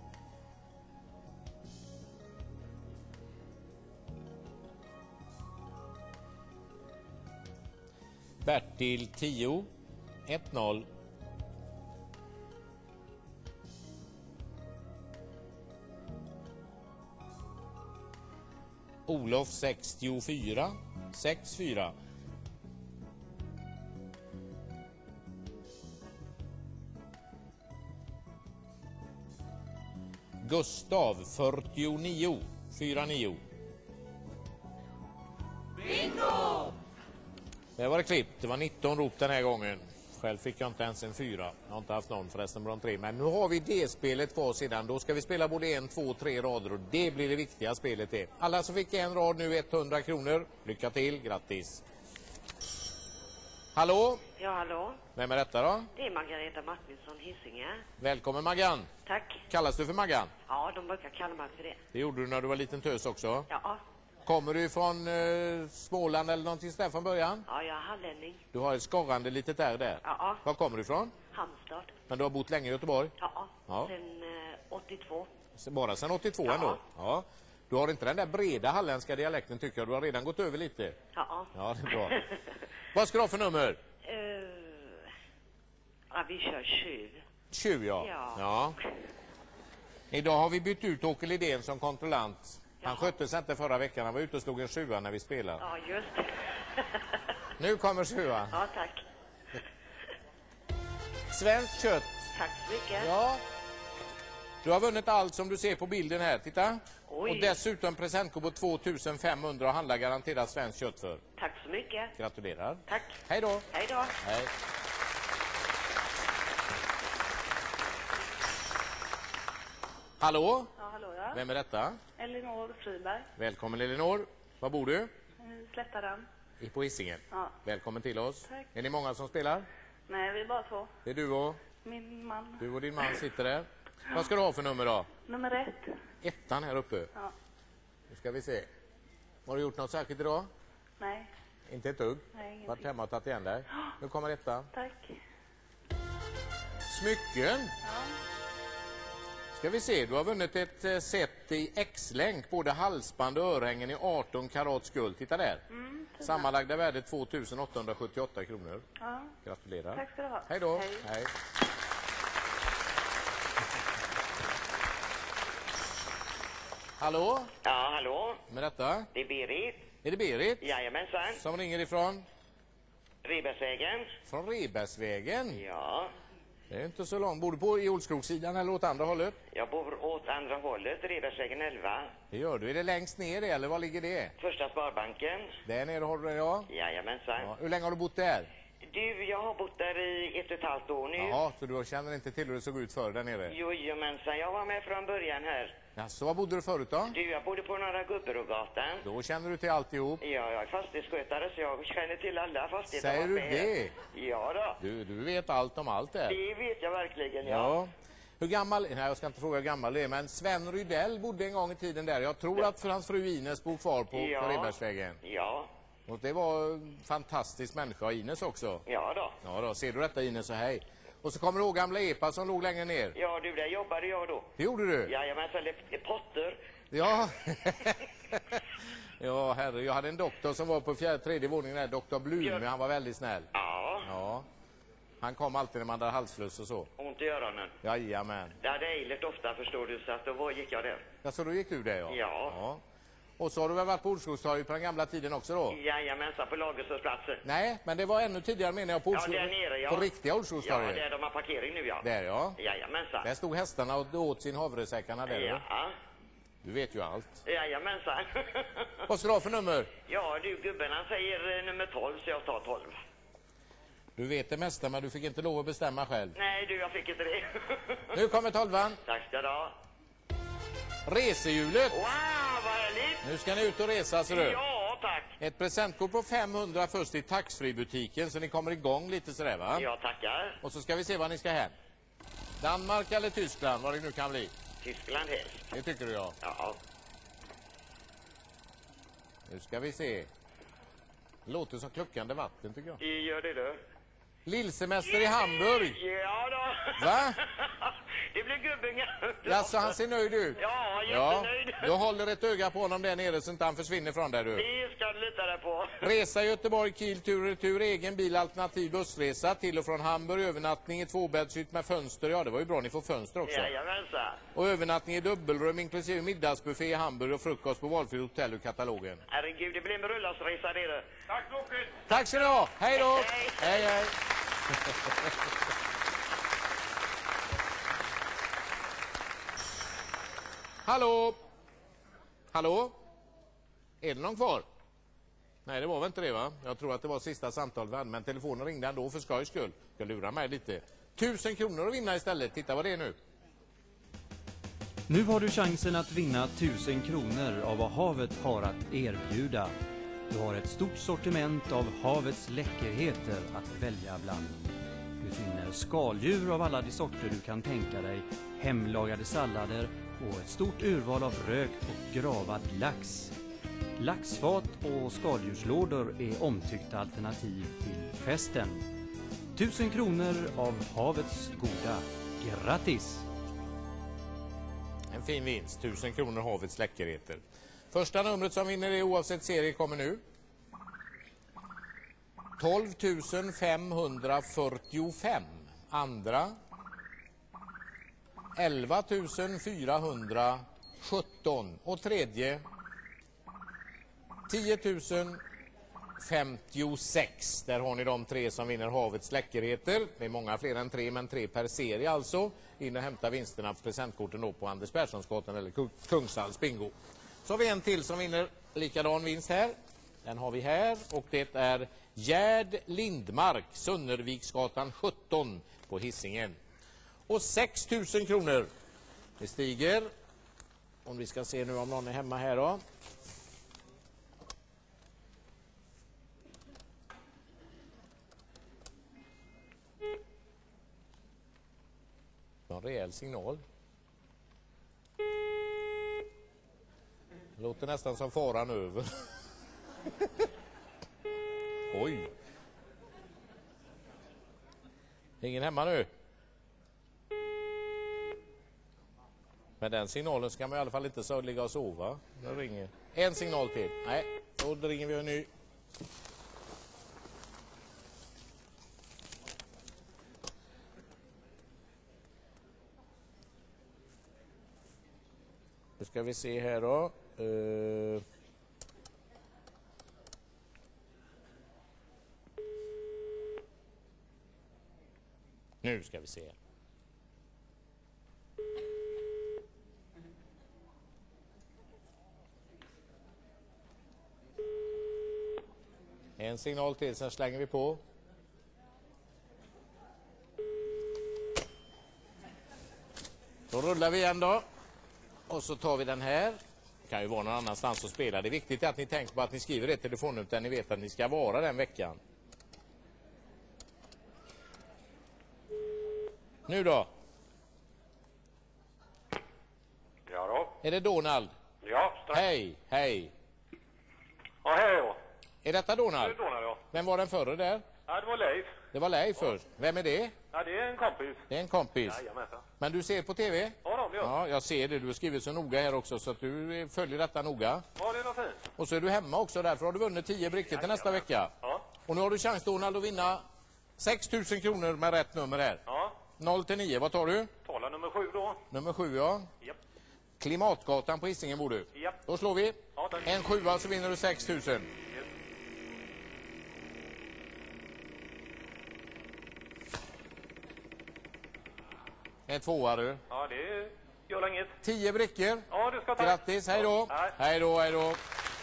Bertil tio, ett noll. Olof sextiofyra, sex fyra. Gustav fyrtionio, fyra nio. Bingo! Det var det klippt. Det var nitton rop den här gången. Själv fick jag inte ens en fyra. Jag har inte haft någon förresten bland tre. Men nu har vi det spelet kvar sedan. Då ska vi spela både en, två, tre rader. Och det blir det viktiga spelet det. Alla som fick en rad nu hundra kronor. Lycka till, grattis. Hallå? Ja, hallå? Vem är detta då? Det är Margareta Martinsson, Hisingen. Välkommen Maggan. Tack. Kallas du för Maggan? Ja, de brukar kalla mig för det. Det gjorde du när du var liten tös också. Ja. Kommer du från eh, Småland eller någonting sådär från början? Ja, jag är hallänning. Du har ett skorrande litet där där. Ja. Var kommer du ifrån? Halmstad. Men du har bott länge i Göteborg? Ja, Ja. sen eh, åttiotvå. Bara sedan åttiotvå Ja. ändå? Ja. Du har inte den där breda halländska dialekten tycker jag. Du har redan gått över lite. Ja. Ja, det är bra. Vad ska du ha för nummer? Uh, ja, vi kör tjuv. tjuv, ja. Ja. ja. Idag har vi bytt ut Åke Lidén som kontrollant. Han Jaha. skötte sig inte förra veckan. Han var ute och slog en sjua när vi spelade. Ja, just det. Nu kommer sjuan. Ja, tack. Svenskt kött. Tack så mycket. Ja. Du har vunnit allt som du ser på bilden här. Titta. Oj. Och dessutom presentkort på två tusen femhundra och handlar garanterat svenskt kött för. Tack så mycket. Gratulerar. Tack. Hej då. Hej då. Hej. Hallå? Ja, hallå ja. Vem är detta? Elinor Friberg. Välkommen Elinor. Var bor du? Slättaren. I på Hisingen. Ja. Välkommen till oss. Tack. Är ni många som spelar? Nej, vi är bara två. Det är du och Min man. du och din man sitter där. Vad ska du ha för nummer då? Nummer ett. Ettan här uppe. Ja. Nu ska vi se. Har du gjort något särskilt idag? Nej. Inte ett dugg? Nej, ingenting. Varit hemma och tagit igen dig? Nu kommer ettan. Tack. Smycken. Ja. Ska vi se, du har vunnit ett eh, set i X-länk, både halsband och örhängen i arton karats guld. Titta där. Mm, Sammanlagda värde två tusen åttahundrasjuttioåtta kronor. ja. Gratulerar. Tack ska du ha. Hej då. Hej. Hej. Hallå? Ja, hallå? Med detta? Det är Berit. Är det Berit? Jajamensan. Som ringer ifrån? Rebergsvägen. Från Rebergsvägen? Ja. Det är inte så långt. Bor du på i Olskrogssidan eller åt andra hållet? Jag bor åt andra hållet, Rebergsvägen elva. Det gör du. Är det längst ner det, eller var ligger det? Första Sparbanken. Där nere har du det, ja. Jajamensan. Ja. Hur länge har du bott där? Du, jag har bott där i ett och ett halvt år nu. Jaha, så du känner inte till hur det såg ut förr där nere? Jo, jomensan, jag var med från början här. Jaså, var bodde du förut då? Du, jag bodde på Norra Gubberogatan. Då känner du till alltihop. Ja, jag är fastighetsskötare så jag känner till alla fastigheter. Säger du med. det? Ja då. Du, du vet allt om allt där. Det vet jag verkligen, ja. Ja. Hur gammal, nej jag ska inte fråga hur gammal det är, men Sven Rydell bodde en gång i tiden där. Jag tror att för hans fru Ines bor kvar på, Ja. på Rebergsvägen. Ja. Och det var en fantastisk människa, Ines också. Ja då. Ja då, ser du detta Ines så hej. Och så kommer du ihåg gamla Epa som låg längre ner. Ja, du, där jobbade jag då. Det gjorde du? Jajamensan, det är Potter. Ja. Ja, herre, jag hade en doktor som var på fjärde, tredje våningen där, doktor Blume, han var väldigt snäll. Ja. Ja. Han kom alltid när man hade halsfluss och så. Ont i öronen. Jajamän. Det hade Eilert ofta, förstår du, så att då var- gick jag där. Ja, så då gick du där, ja. Ja. Ja. Och så har du väl varit på Olsskogstorget på den gamla tiden också då? Jajamensan, på Lagerstadsplatsen. Nej, men det var ännu tidigare menar jag på Ja, Olskog... där nere, ja. På riktiga Ja, Olsskogstorget. där de har parkering nu, ja. Där, ja. Jajamensan. Där stod hästarna och åt sin havresäckarna där. Ja. Ja. Du vet ju allt. Jajamensan. Vad ska du ha för nummer? Ja, du, gubben han säger eh, nummer tolv, så jag tar tolv. Du vet det mesta, men du fick inte lov att bestämma själv. Nej, du, jag fick inte det. Nu kommer tolvan. Tack ska du ha. Resehjulet. Wow, vad härligt! Nu ska ni ut och resa, ser du. Ja, tack. Ett presentkort på femhundra först i taxfree-butiken så ni kommer igång lite sådär va? Jag tackar. Och så ska vi se vad ni ska hem. Danmark eller Tyskland, vad det nu kan bli. Tyskland helst. Det tycker du ja. Ja. Nu ska vi se. Låter som kluckande vatten tycker jag. Det gör det du. Lillsemester i Hamburg. Ja då. Va? Det blir gubben. Alltså han ser nöjd ut. Ja, Ja, jättenöjd. du håller ett öga på honom där nere så inte han försvinner från där du. Det ska du lita dig på. Resa Göteborg, Kiel, tur och retur, egen bil, alternativ bussresa till och från Hamburg, övernattning i tvåbäddshytt med fönster. Ja, det var ju bra, ni får fönster också. Jajamensan. Och övernattning i dubbelrum inklusive middagsbuffé i Hamburg och frukost på valfri hotell ur katalogen. Herregud, det blir en bröllopsresa det du. Tack så mycket. Tack ska ni ha, hej då! Hej. Hej, hej! Hallå? Hallå? Är det någon kvar? Nej, det var väl inte det va? Jag tror att det var sista samtalet vi hade, men telefonen ringde ändå för skojs skull. Jag lurar mig lite. Tusen kronor att vinna istället. Titta vad det är nu. Nu har du chansen att vinna tusen kronor av vad havet har att erbjuda. Du har ett stort sortiment av havets läckerheter att välja bland. Du finner skaldjur av alla de sorter du kan tänka dig, hemlagade sallader och ett stort urval av rökt och gravad lax. Laxfat och skaldjurslådor är omtyckta alternativ till festen. Tusen kronor av havets goda. Grattis! En fin vinst. Tusen kronor havets läckerheter. Första numret som vinner är oavsett serie kommer nu. tolv tusen femhundrafyrtiofem. Andra. elva tusen fyrahundrasjutton. Och tredje. tio tusen femtiosex. Där har ni de tre som vinner havets läckerheter. Det är många fler än tre, men tre per serie alltså. In och hämta vinsterna på presentkorten då på Anders Perssonsgatan eller Kungshalls bingo. Så har vi en till som vinner likadan vinst här. Den har vi här och det är Gerd Lindmark, Sunnerviksgatan sjutton på Hisingen. Och sex tusen kronor. Det stiger. Om vi ska se nu om någon är hemma här då. En rejäl signal. Det låter nästan som faran över. Oj. Ingen hemma nu. Med den signalen ska man i alla fall inte så ligga och sova. Nu ringer. En signal till. Nej, då ringer vi en ny. Nu ska vi se här då. Uh... Nu ska vi se. En signal till, sen slänger vi på. Då rullar vi igen då. Och så tar vi den här. Det kan ju vara någon annanstans att spela. Det är viktigt att ni tänker på att ni skriver ett telefonnummer där ni vet att ni ska vara den veckan. Nu då? Ja då. Är det Donald? Ja, strax. Hej, hej. Ja, hej då. Är detta Donald? Det är Donald, ja. Vem var den förre där? Ja, det var Leif. Det var Leif först. Vem är det? Ja, det är en kompis. Det är en kompis. Jajamensan. Men du ser på tv? Ja, de gör. Ja, jag ser det. Du har skrivit så noga här också så att du följer detta noga. Ja, det är något fint. Och så är du hemma också, därför har du vunnit tio brickor till nästa vecka. Ja. Och nu har du chans, Donald, att vinna sex tusen kronor med rätt nummer här. Ja. noll till nio, vad tar du? Tala nummer sju då. Nummer sju, ja. Japp. Klimatgatan på Hisingen bor du. Japp. Då slår vi. Ja, tack. En sjua så vinner du sex tusen. Yes. En tvåa du. Ja, det gör inget. Tio brickor. Ja, du ska ta. Grattis, hej då. Nej. Hej då, hej då.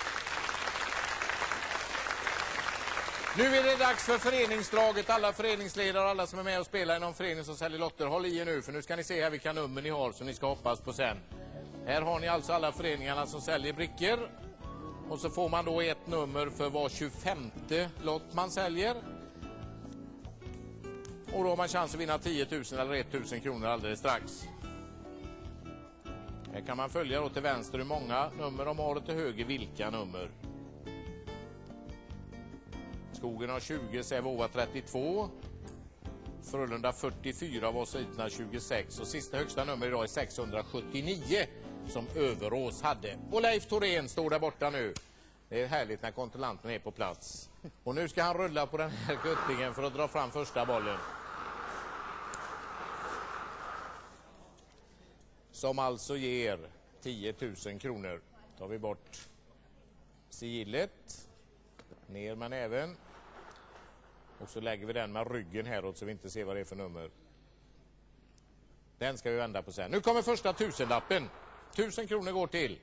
Nu är det dags för föreningsdraget. Alla föreningsledare och alla som är med och spelar i någon förening som säljer lotter, håll i er nu, för nu ska ni se här vilka nummer ni har som ni ska hoppas på sen. Här har ni alltså alla föreningarna som säljer brickor. Och så får man då ett nummer för var tjugofemte lott man säljer. Och då har man chans att vinna tio tusen eller tusen kronor alldeles strax. Här kan man följa då till vänster hur många nummer de har och till höger vilka nummer. Skogen har tjugo, Sävehof trettiotvå. Frölunda fyrtiofyra, Vasahöjden tjugosex. Och sista högsta nummer idag är sexhundrasjuttionio som Överås hade. Och Leif Thorén står där borta nu. Det är härligt när kontrollanten är på plats. Och nu ska han rulla på den här kuttingen för att dra fram första bollen. Som alltså ger tio tusen kronor. Tar vi bort sigillet. Ner med näven. Och så lägger vi den med ryggen häråt så vi inte ser vad det är för nummer. Den ska vi vända på sen. Nu kommer första tusenlappen. Tusen kronor går till.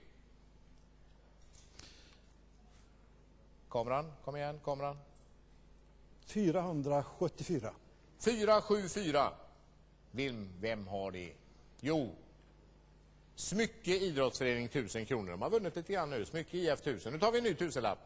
Kameran, kom igen, kameran. fyrahundrasjuttiofyra. fyra sju fyra. Vem, vem har det? Jo. Smycke idrottsförening tusen kronor. De har vunnit lite grann nu. Smycke I F tusen. Nu tar vi en ny tusenlapp.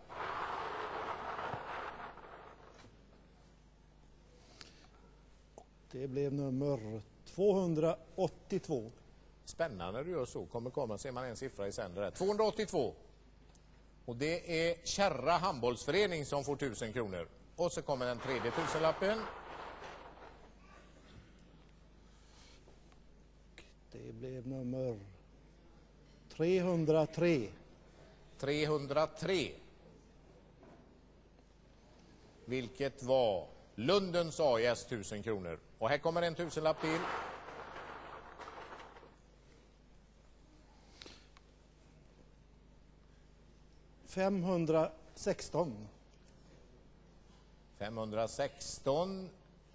Det blev nummer tvåhundraåttiotvå. Spännande när du gör så. Kommer komma ser man en siffra i sänder där. tvåhundraåttiotvå. Och det är Kärra handbollsförening som får tusen kronor. Och så kommer den tredje tusenlappen. Det blev nummer trehundratre. trehundratre. Vilket var Lundens A I S tusen kronor. Och här kommer en tusenlapp till. femhundrasexton. femhundrasexton.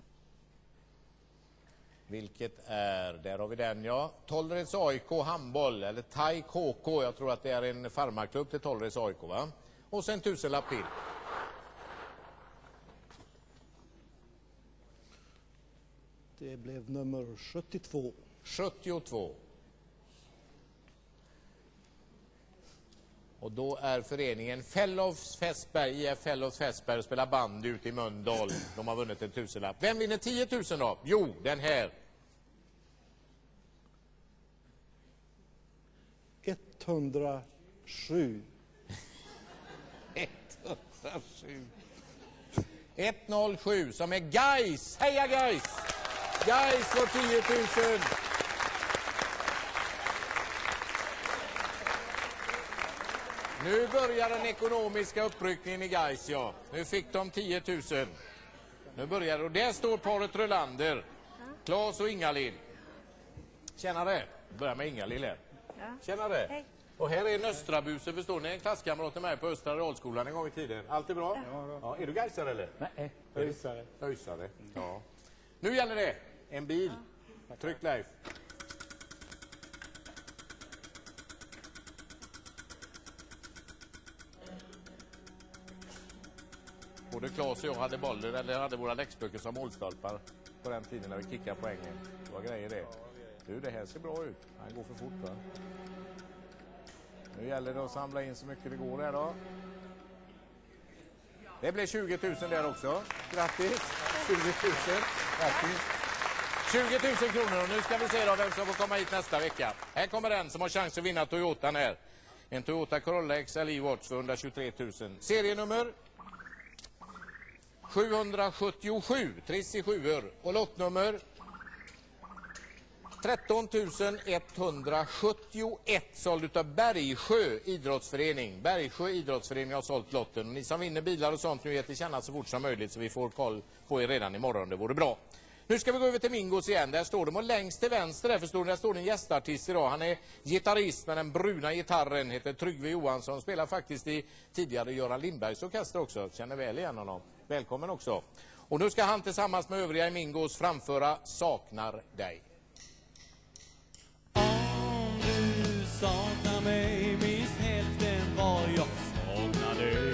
Vilket är, där har vi den ja. Tollreds A I K handboll, eller Thai K K. Jag tror att det är en farmarklubb till Tollreds A I K, va? Och sen tusenlapp till. Det blev nummer sjuttiotvå. sjuttiotvå. Och då är föreningen Fellows Fässberg, I F Fellows Fässberg, och spelar bandy ute i Mölndal. De har vunnit en tusenlapp. Vem vinner tio tusen då? Jo, den här. etthundrasju. etthundrasju. etthundrasju som är Gais. Heja Gais! Gais får tio tusen. Nu börjar den ekonomiska uppryckningen i Gais, ja. Nu fick de tio tusen. Nu börjar det. Och där står paret Rölander. Claes och Ingalill. Tjenare. Börjar med Ingalill här. Ja. Tjenare. Hej. Och här är Nöstrabuse, förstår ni? En klasskamrat till mig på Östra realskolan en gång i tiden. Allt är bra? Ja. Ja. Är du gaisare eller? Nej, öjsare. Öjsare, ja. Nu gäller det. En bil. Ja. Tryck Leif. Både Claes och jag hade bollen, eller hade våra läxböcker som målstolpar på den tiden när vi kickade poängen. Det var grejer det. Du, det här ser bra ut. Han går för fort, va? Nu gäller det att samla in så mycket det går här då. Det blir tjugo tusen där också. Grattis! tjugo tusen. Grattis! tjugo tusen kronor, och nu ska vi se då vem som får komma hit nästa vecka. Här kommer den som har chans att vinna Toyotan här. En Toyota Corolla X L E-Watch för etthundratjugotre tusen. Serienummer sjuhundrasjuttiosju, triss i sjuor. Och lottnummer tretton tusen etthundrasjuttioett, såld av Bergsjö idrottsförening. Bergsjö idrottsförening har sålt lotten. Ni som vinner bilar och sånt nu ger till känna så fort som möjligt, så vi får koll på er redan imorgon. Det vore bra. Nu ska vi gå över till Mingos igen. Där står de, och längst till vänster där förstår ni, där står det en gästartist idag. Han är gitarrist med den bruna gitarren, heter Tryggve Johansson. Spelar faktiskt i tidigare Göran Lindbergs orkester också. Känner väl igen honom. Välkommen också. Och nu ska han tillsammans med övriga i Mingos framföra Saknar dig. Om du saknar mig, minst hälften vad jag saknar dig.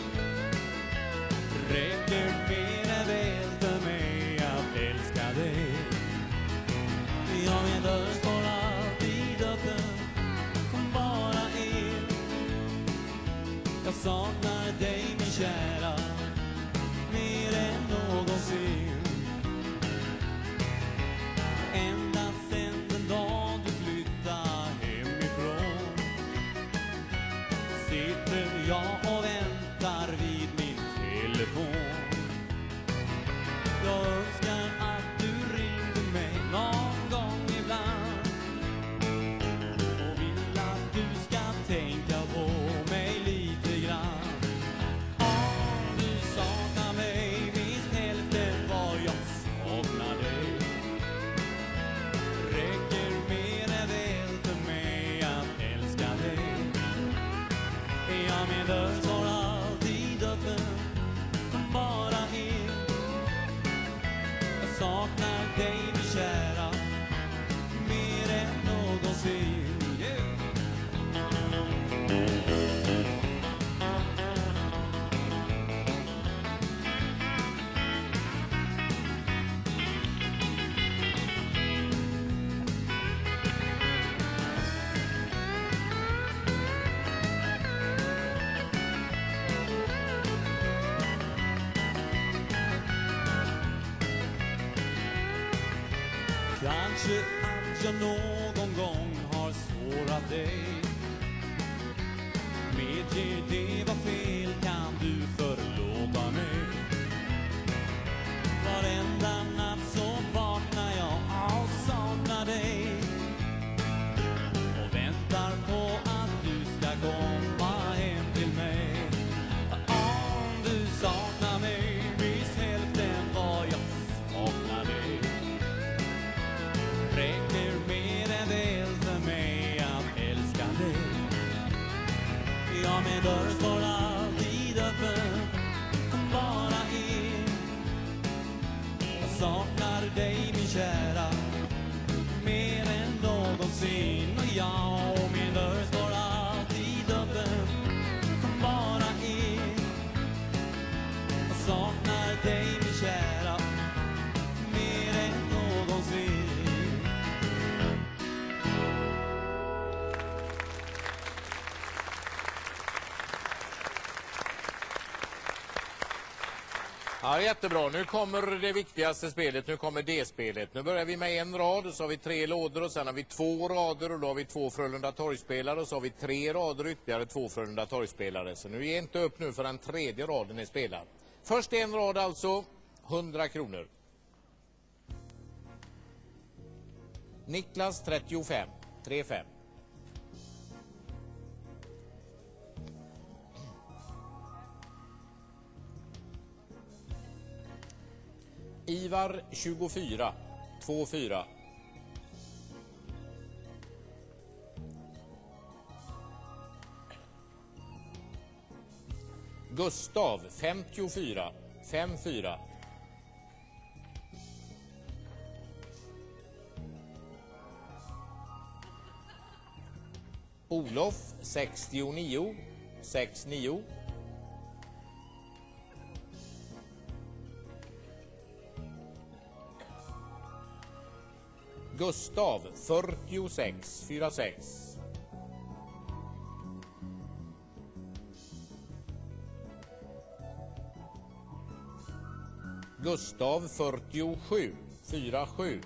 Räcker mer än väl för mig att älska dig. Jag min dörr står alltid öppen, kom bara in. Jag saknar dig min kära, mer än någonsin. Ända sen den dag du flyttar hemifrån sitter jag och väntar vid min telefon. Jag önskar att du ringde mig någon gång ibland och vill att du ska tänka på mig lite grann. Om du saknar mig, minst hälften vad jag saknar dig. Räcker mer än väl för mig att älska dig. Ja, min dörr står alltid öppen, kom bara in. Jag saknar dig min kära, mer än någonsin. Yeah. Kanske att jag någon gång har sårat dig. Medge det var fel, kan du förlåta mig? Varenda natt så vaknar jag och saknar dig och väntar på att du ska komma hem till mig. Om du saknar mig, minst hälften vad jag saknar dig. Räcker mer än väl för mig att älska dig. Ja, min dörr står alltid saknar dig min kära mer än någonsin. Och jag och min dörr står alltid öppen, bara er. Jag saknar dig min kära mer än någonsin. Ja, jättebra. Nu kommer det viktigaste spelet. Nu kommer D-spelet. Nu börjar vi med en rad, och så har vi tre lådor, och sen har vi två rader, och då har vi två Frölunda Torgspelare, och så har vi tre rader och ytterligare två Frölunda Torgspelare. Så nu är inte upp nu för den tredje raden är spelad. Först en rad alltså, hundra kronor. Niklas trettiofem, tre fem. Ivar tjugofyra, två fyra. Gustav femtiofyra, fem fyra. Olof sextionio, sex nio. Gustav fyrtiosex, fyra sex. Gustav fyrtiosju, fyra sju.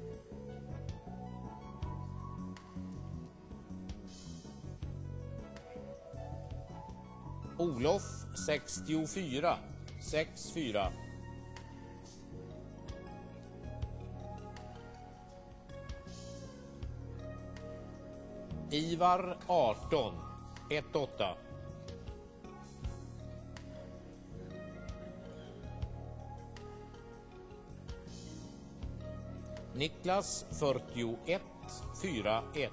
Olof sextiofyra, sex fyra. Ivar arton, ett åtta. Niklas fyrtioett, fyra ett.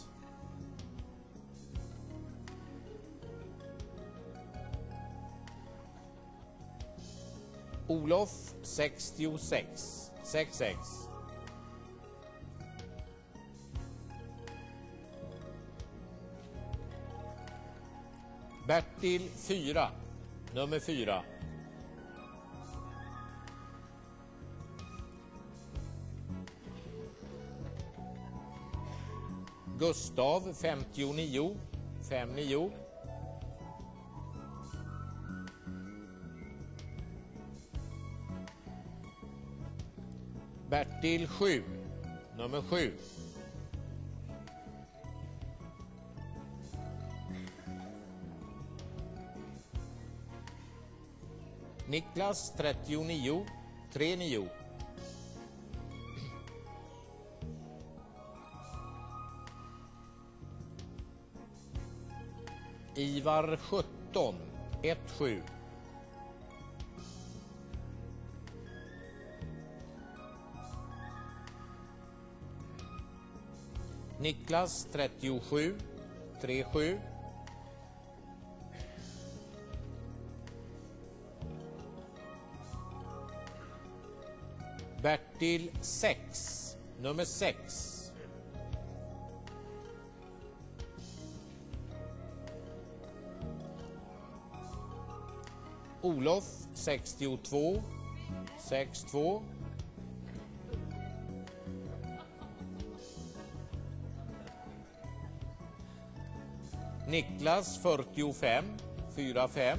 Olof sextiosex, sex sex. Bertil fyra, nummer fyra. Gustav femtionio, fem nio. Bertil sju, nummer sju. Niklas trettionio, tre nio. Ivar sjutton, ett sju. Niklas trettiosju, tre sju. Bertil sex, nummer sex. Olof sextiotvå, sex två. Niklas fyrtiofem, fyra fem.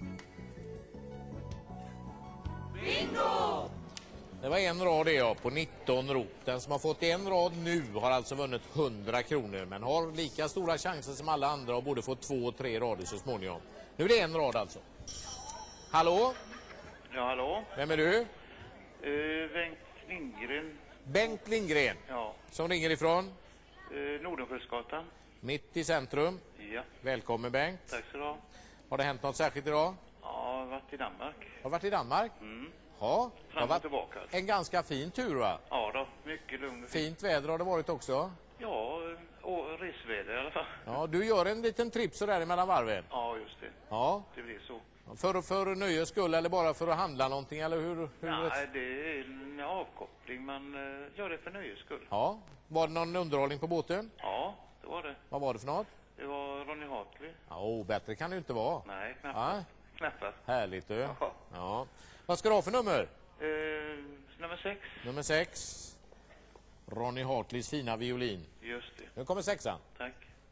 Bingo! Det var en rad det ja, på nitton rop. Den som har fått en rad nu har alltså vunnit hundra kronor, men har lika stora chanser som alla andra och borde få två och tre rader så småningom. Nu är det en rad alltså. Hallå? Ja, hallå? Vem är du? Uh, Bengt Lindgren. Bengt Lindgren. Ja. Som ringer ifrån? Uh, Nordenskiöldsgatan. Mitt i centrum. Ja. Välkommen Bengt. Tack så du ha. Har det hänt något särskilt idag? Ja, jag har varit i Danmark. Har varit i Danmark? Mm. Ja. Fram och tillbaka. En ganska fin tur va? Ja då, mycket lugn och fint väder har det varit också? Ja, och resväder i alla fall. Ja, du gör en liten trip så där mellan varven. Ja, just det. Ja. Det blir så. För, för nöjes skull eller bara för att handla någonting eller hur? hur Nej, det är, ja, avkoppling. Man eh, gör det för nöjes skull. Ja. Var det någon underhållning på båten? Ja, det var det. Vad var det för något? Det var Ronny Hartley. Ja, oh, bättre kan det ju inte vara. Nej, knappast. Ja. Knappast. Härligt du. Ja. Ja. Vad ska du ha för nummer? Eh, nummer sex. Nummer sex. Ronny Hartleys fina violin. Just det. Nu kommer sexan. Tack.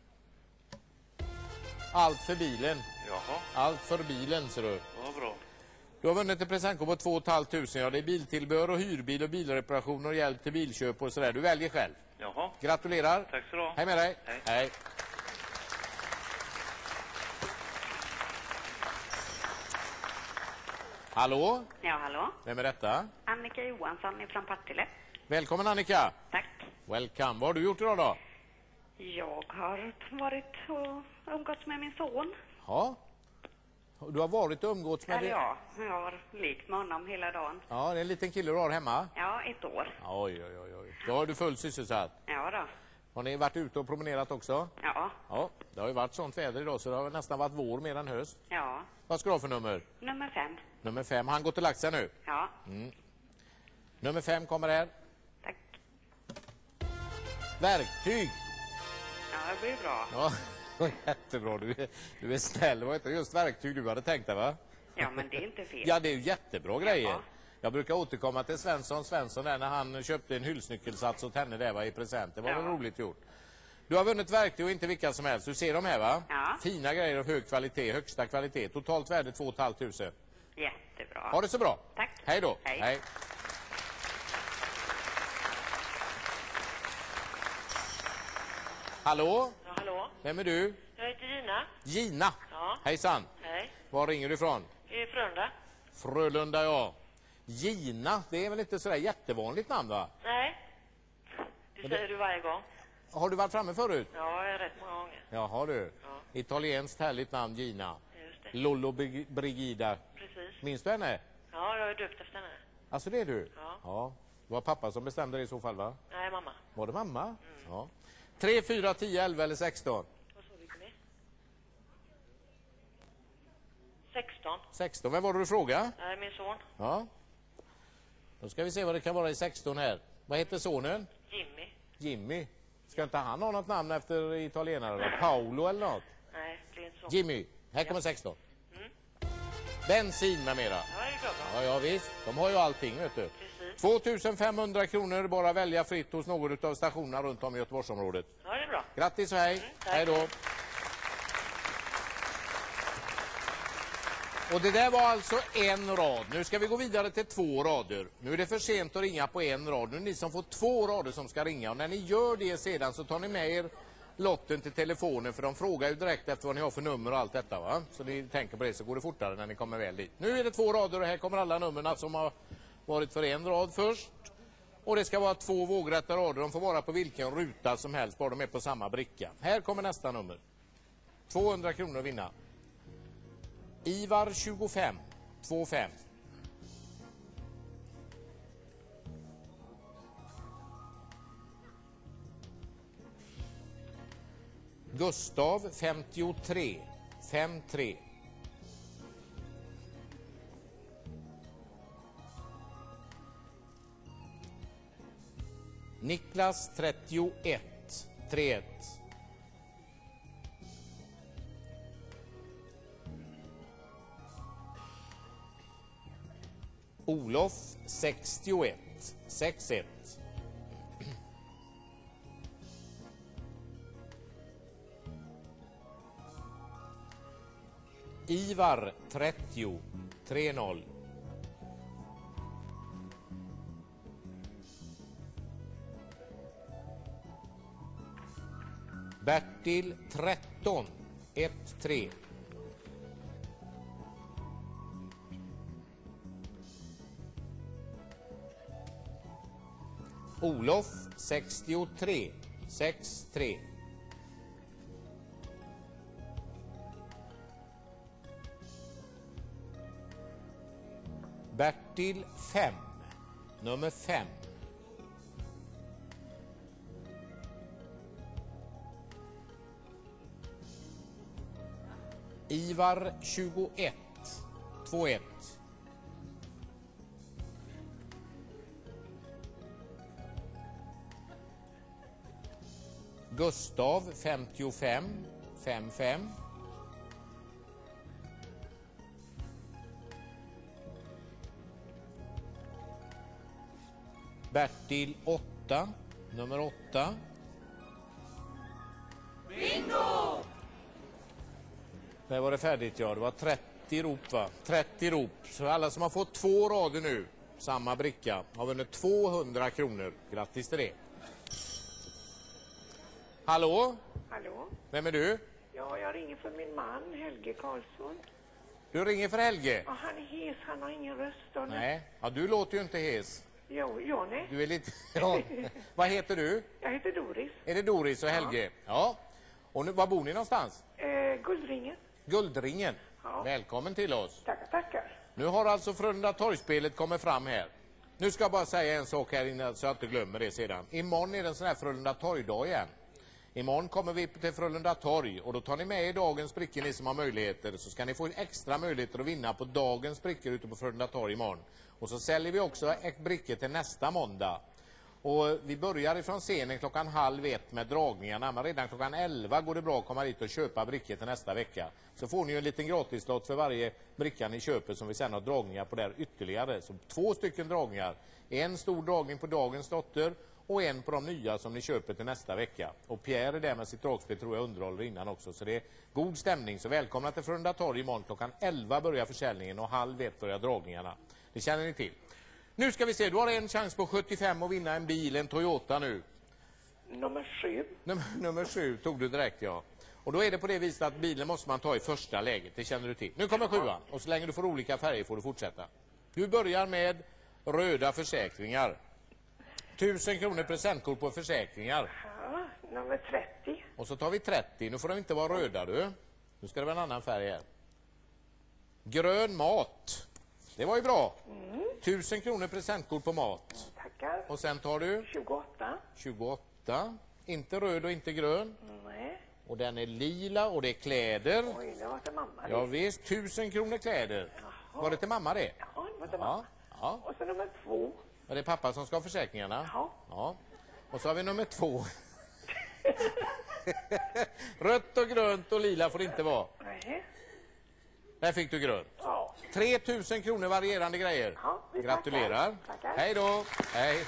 Allt för bilen. Jaha. Allt för bilen, ser du. Vad bra. Du har vunnit ett presentkort på två tusen fem hundra. Ja, det är biltillbehör och hyrbil och bilreparationer och hjälp till bilköp och sådär. Du väljer själv. Jaha. Gratulerar. Tack så du ha. Hej med dig. Hej. Hej. Hallå? Ja, hallå? Vem är detta? Annika Johansson från Partille. Välkommen Annika. Tack. Welcome. Vad har du gjort idag då? Jag har varit och umgåtts med min son. Ja. Du har varit och umgåtts med Eller det? ja, jag har lekt med honom hela dagen. Ja, det är en liten kille du har hemma. Ja, ett år. Oj, oj, oj, oj. Då har du full sysselsatt. Ja då. Har ni varit ute och promenerat också? Ja. Ja, det har ju varit sånt väder idag så det har nästan varit vår mer än höst. Ja. Vad ska du ha för nummer? Nummer fem. Nummer fem. Han går till lagt sig nu. Ja. Mm. Nummer fem kommer här. Tack. Verktyg. Ja, det blir bra. Ja, jättebra. Du är, du är snäll. Det var inte just verktyg du hade tänkt dig, va? Ja, men det är inte fel. Ja, det är ju jättebra grejer. Ja. Jag brukar återkomma till Svensson Svensson där när han köpte en hylsnyckelsats åt henne där, va, i present. Det var Ja. väl roligt gjort. Du har vunnit verktyg och inte vilka som helst. Du ser dem här, va? Ja. Fina grejer av hög kvalitet, högsta kvalitet. Totalt värde två tusen fem hundra. Jättebra. Ha det så bra. Tack. Hej då. Hej. Hej. Hallå? Ja, hallå? Vem är du? Jag heter Gina. Gina. Ja. Hejsan. Hej. Var ringer du ifrån? I Frölunda. Frölunda, ja. Gina, det är väl inte sådär jättevanligt namn, va? Nej. Det Men säger det- du varje gång. Har du varit framme förut? Ja, jag är rätt många gånger. Jaha du. Ja. Italienskt härligt namn, Gina. Just det. Lollo Brig- Brigida. Precis. Minns du henne? Ja, jag är döpt efter henne. Alltså det är du? Ja. Ja. Det var pappa som bestämde det i så fall, va? Nej, mamma. Var det mamma? Ja. tre, fyra, tio, elva eller sexton? Vad sa vilken är? sexton. sexton. Vem var det du frågade? Nej, min son. Ja. Då ska vi se vad det kan vara i sexton här. Vad heter sonen? Jimmy. Jimmy. Ska inte han ha något namn efter italienare då? Paolo eller något? Nej, det är inte så. Jimmy. Här kommer sexton. Mm. Bensin med mera. Ja, det är klart. Ja, ja visst. De har ju allting, vet du. Precis. två tusen fem hundra kronor, bara välja fritt hos någon av stationerna runt om i Göteborgsområdet. Ja, det är bra. Grattis och hej. tack. Hej då. Och det där var alltså en rad. Nu ska vi gå vidare till två rader. Nu är det för sent att ringa på en rad. Nu är det ni som får två rader som ska ringa. Och när ni gör det sedan så tar ni med er lotten till telefonen. För de frågar ju direkt efter vad ni har för nummer och allt detta, va? Så ni tänker på det så går det fortare när ni kommer väl dit. Nu är det två rader och här kommer alla nummerna som har varit för en rad först. Och det ska vara två vågrätta rader. De får vara på vilken ruta som helst, bara de är på samma bricka. Här kommer nästa nummer. tvåhundra kronor att vinna. Ivar tjugofem tjugofem. Gustav femtiotre femtiotre. Niklas trettioett trettioett. Olof sextioett sextioett. Ivar trettio trettio. Bertil tretton tretton. Olof sextiotre sextiotre. Bertil fem. Nummer fem. Ivar tjugoett tjugoett. Gustav femtiofem femtiofem. Bertil åtta, nummer åtta. Bingo! Där var det färdigt, ja. Det var trettio rop, va? trettio rop. Så alla som har fått två rader nu, samma bricka, har vunnit tvåhundra kronor. Grattis till det. Hallå? Hallå? Vem är du? Ja, jag ringer för min man, Helge Karlsson. Du ringer för Helge? Ja, han är hes, han har ingen röst. Och Nej, ja, du låter ju inte hes. Jo, ja, nej. Du är lite... Ja. Vad heter du? Jag heter Doris. Är det Doris och Helge? Ja. ja. Och nu, var bor ni någonstans? Eh, Guldringen. Guldringen. Ja. Välkommen till oss. Tackar, tackar. Nu har alltså Frölunda torgspelet kommit fram här. Nu ska jag bara säga en sak här innan så jag inte glömmer det sedan. Imorgon är det en sån här Frölunda torgdag igen. Imorgon kommer vi till Frölunda torg och då tar ni med er dagens brickor, ni som har möjligheter, så ska ni få extra möjligheter att vinna på dagens brickor ute på Frölunda torg imorgon. Och så säljer vi också ett brickor till nästa måndag. Och vi börjar ifrån scenen klockan halv ett med dragningarna, men redan klockan elva går det bra att komma dit och köpa brickor till nästa vecka. Så får ni ju en liten gratislott för varje bricka ni köper som vi sen har dragningar på där ytterligare. Så två stycken dragningar, en stor dragning på dagens lotter och en på de nya som ni köper till nästa vecka. Och Pierre är där med sitt dragspel, tror jag underhåller innan också. Så det är god stämning, så välkomna till Frölunda torg imorgon. Klockan elva börjar försäljningen och halv ett börjar dragningarna. Det känner ni till. Nu ska vi se, du har en chans på sjuttiofem att vinna en bil, en Toyota nu. Nummer sju. Num nummer sju tog du direkt, ja. Och då är det på det viset att bilen måste man ta i första läget, det känner du till. Nu kommer sjuan, och så länge du får olika färger får du fortsätta. Du börjar med röda försäkringar. Tusen kronor presentkort på försäkringar. Ja, nummer trettio. Och så tar vi trettio, nu får de inte vara röda du. Nu ska det vara en annan färg här. Grön mat. Det var ju bra. Mm. Tusen kronor presentkort på mat. Tackar. Och sen tar du? tjugoåtta. tjugoåtta. Inte röd och inte grön. Nej. Och den är lila och det är kläder. Oj, det var till mamma. Ja visst, tusen kronor kläder. Jaha. Var det till mamma det? Ja, det var till Ja. mamma. Ja. Och så nummer två. Var det pappa som ska ha försäkringarna? Ja. Ja. Och så har vi nummer två. Rött och grönt och lila får det inte vara. Nej. Där fick du grönt. Ja. tre tusen kronor varierande grejer. Ja, vi gratulerar. tackar. Tackar. Hej då. Hej.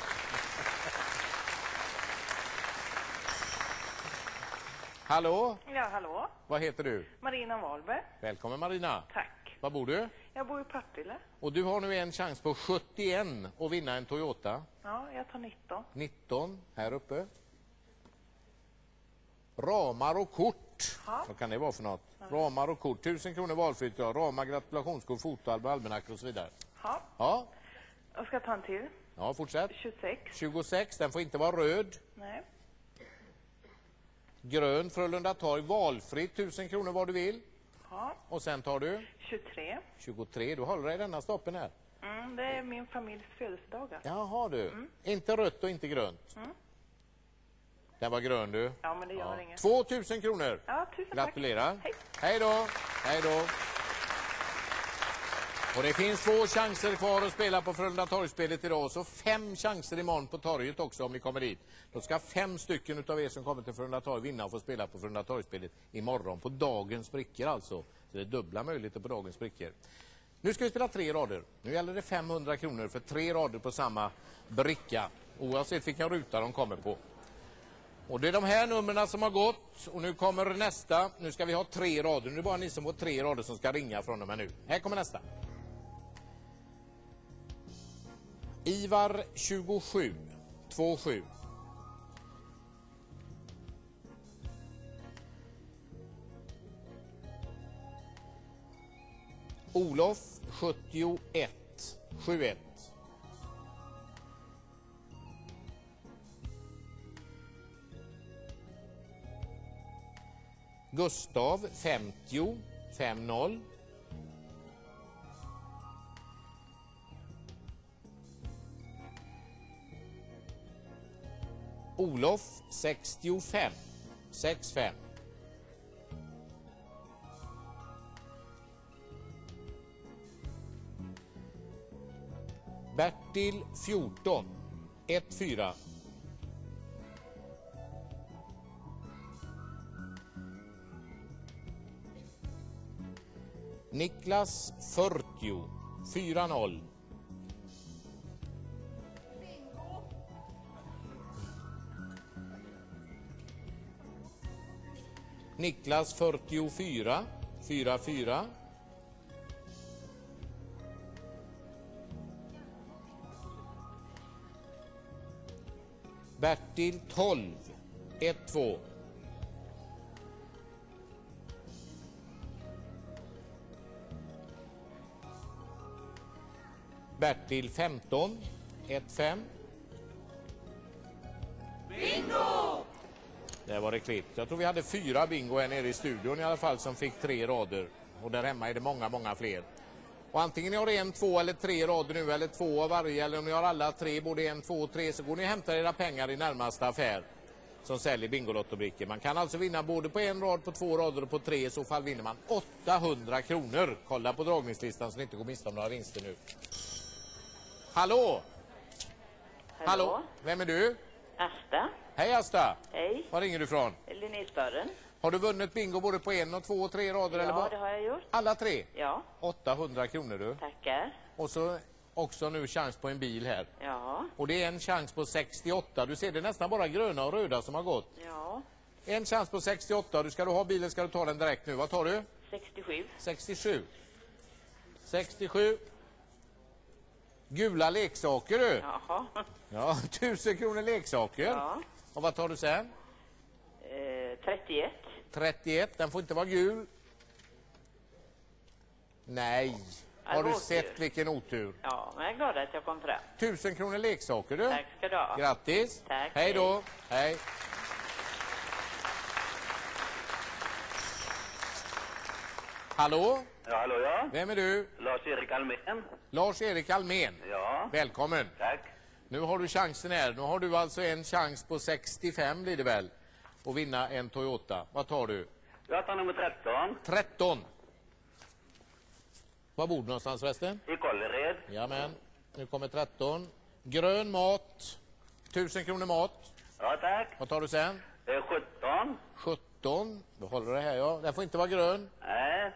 Hallå? Ja, hallå? Vad heter du? Marina Wahlberg. Välkommen Marina. Tack. Var bor du? Jag bor i Partille. Och du har nu en chans på sjuttioen att vinna en Toyota. Ja, jag tar nitton. nitton här uppe. Ramar och kort. Ja. Vad kan det vara för något? Ramar och kort. Tusen kronor valfritt. Ja. Ramar, gratulationskort, fotoalbum, almanackor och så vidare. Ja. Ja. Jag ska ta en till. Ja, fortsätt. tjugosex. tjugosex. Den får inte vara röd. Nej. Grön, Frölunda torg, valfritt. Tusen kronor vad du vill. Ja. Och sen tar du? tjugotre. tjugotre. Du håller dig i denna stoppen här. Mm, det är min familjs födelsedagar. Jaha du. Mm. Inte rött och inte grönt. Mm. Den var grön du. Ja, men det gör inget. tvåtusen kronor. Ja, tusen gratulerar. tack. Hej. Hej då. Hej då. Och det finns två chanser kvar att spela på Frölunda torgspelet idag. Så fem chanser imorgon på torget också om ni kommer dit. Då ska fem stycken utav er som kommer till Frölunda torg vinna och få spela på Frölunda torgspelet imorgon. På dagens brickor alltså. Så det är dubbla möjligheter på dagens brickor. Nu ska vi spela tre rader. Nu gäller det femhundra kronor för tre rader på samma bricka. Oavsett vilka ruta de kommer på. Och det är de här numren som har gått. Och nu kommer nästa. Nu ska vi ha tre rader. Nu är det bara ni som får tre rader som ska ringa från dem här nu. Här kommer nästa. Ivar tjugosju. tjugosju. Olof sjuttioett. sjuttioett. Gustav femtio. femtio. Olof sextiofem. sextiofem. Bertil fjorton. fjorton. Niklas fyrtio, fyra noll. Niklas fyrtiofyra, fyra fyra. Bertil tolv, ett två. Bertil femton, ett fem. Bingo! Där var det klippt. Jag tror vi hade fyra bingo här nere i studion i alla fall som fick tre rader. Och där hemma är det många, många fler. Och antingen ni har en, två eller tre rader nu eller två av varje, eller om ni har alla tre, både en, två och tre, så går ni och hämtar era pengar i närmaste affär som säljer bingolottobrickor. Man kan alltså vinna både på en rad, på två rader och på tre. I så fall vinner man åttahundra kronor. Kolla på dragningslistan så ni inte går miste om några vinster nu. Hallå? Hallå? Hallå? Vem är du? Asta. Hej Asta. Hej. Var ringer du ifrån? Linnésdörren. Har du vunnit bingo både på en och två och tre rader? Ja, eller bara? det har jag gjort. Alla tre? Ja. åttahundra kronor du. Tackar. Och så också nu chans på en bil här. Ja. Och det är en chans på sextioåtta. Du ser det är nästan bara gröna och röda som har gått. Ja. En chans på sextioåtta. Du ska du ha bilen ska du ta den direkt nu. Vad tar du? sextiosju. sextiosju. sextiosju. Gula leksaker du. Jaha. Ja, tusen kronor leksaker. Ja. Och vad tar du sen? Eh, trettioett. trettioett. Den får inte vara gul. Nej. Har du otur. sett vilken otur? Ja, men jag är glad att jag kom fram. Tusen kronor leksaker du. Tack ska du ha. Grattis. Tack. Hej då. Hej. Hallå? Ja, hallå ja. Vem är du? Lars-Erik Almén. Lars-Erik Almén. Ja. Välkommen. Tack. Nu har du chansen här. Nu har du alltså en chans på sextiofem blir det väl. Att vinna en Toyota. Vad tar du? Jag tar nummer tretton. tretton. Var bor du någonstans förresten? I Kållered. Jamen. Nu kommer tretton. Grön mat. Tusen kronor mat. Ja, tack. Vad tar du sen? Eh, sjutton. sjutton. Då håller det här ja. Den får inte vara grön. Nej.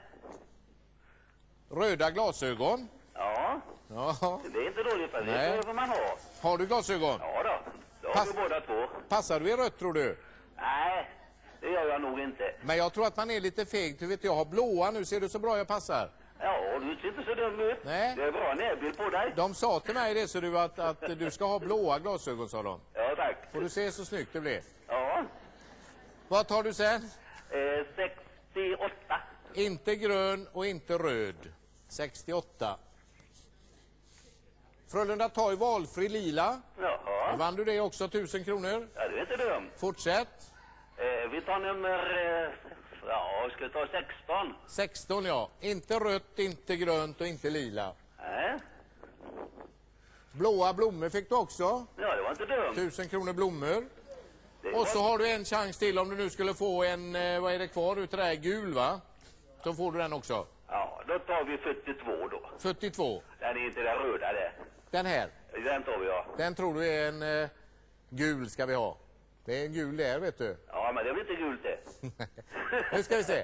Röda glasögon. Ja. Ja. Det är inte dåligt för det. Nej. Det behöver man ha. Har du glasögon? Ja då. Då har Pass- vi båda två. Passar du i rött tror du? Nej, det gör jag nog inte. Men jag tror att man är lite feg. Du vet jag har blåa nu. Ser du så bra jag passar? Ja, du ser inte så dum ut. Nej. Det är bra närbild på dig. De sa till mig det så du att, att du ska ha blåa glasögon sa de. Ja, tack. Får du se så snyggt det blir. Ja. Vad tar du sen? Eh, sextioåtta. Inte grön och inte röd. sextioåtta. Frölunda tar ju valfri lila. Då Jaha. vann du det också, tusen kronor. Ja, det är inte dumt. Fortsätt. Eh, vi tar nummer... Eh, ja, ska vi ta sexton? sexton ja. Inte rött, inte grönt och inte lila. Nej. Blåa blommor fick du också. Ja, det var inte dumt. Tusen kronor blommor. Det Och så var- har du en chans till om du nu skulle få en, eh, vad är det kvar utav det här, gul va? Så får du den också. Ja, då tar vi fyrtiotvå då. fyrtiotvå. Den är inte den röda där. Den här. Den tar vi, ja. Den tror du är en eh, gul ska vi ha. Det är en gul där vet du. Ja, men det blir inte gult det. Nu ska vi se.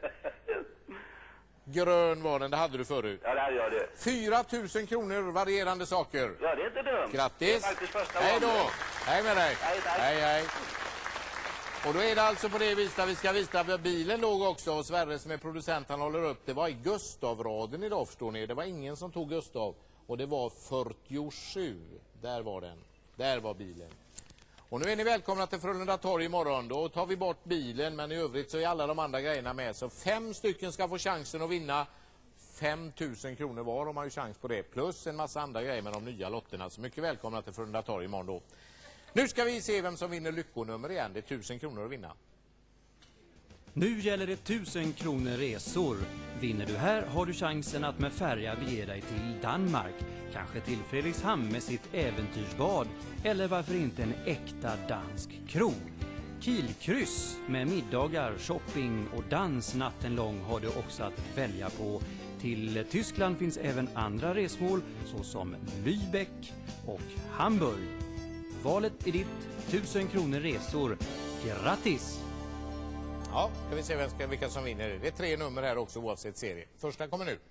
Grön var den, det hade du förut. Ja, det hade jag det. fyra tusen kronor varierande saker. Ja, det är inte dumt. Det är Grattis. faktiskt första Hej då. gången. Hej med dig. Hej, tack. hej, hej. Och då är det alltså på det viset att vi ska visa att bilen låg också. Och Sverre som är producent han håller upp. Det var i Gustavraden idag förstår ni. Det var ingen som tog Gustav. Och det var fyrtiosju. Där var den. Där var bilen. Och nu är ni välkomna till Frölunda torg imorgon. Då tar vi bort bilen men i övrigt så är alla de andra grejerna med. Så fem stycken ska få chansen att vinna fem tusen kronor var om man har ju chans på det. Plus en massa andra grejer med de nya lotterna. Så mycket välkomna till Frölunda torg imorgon då. Nu ska vi se vem som vinner lyckonummer igen. Det är tusen kronor att vinna. Nu gäller det tusen kronor resor. Vinner du här har du chansen att med färja bege dig till Danmark. Kanske till Fredrikshamn med sitt äventyrsbad. Eller varför inte en äkta dansk krog. Kielkryss med middagar, shopping och dans natten lång har du också att välja på. Till Tyskland finns även andra resmål såsom Lübeck och Hamburg. Valet är ditt, tusen kronor resor. Grattis! Ja, ska vi se vem ska, vilka som vinner det. Det är tre nummer här också oavsett serie. Första kommer nu.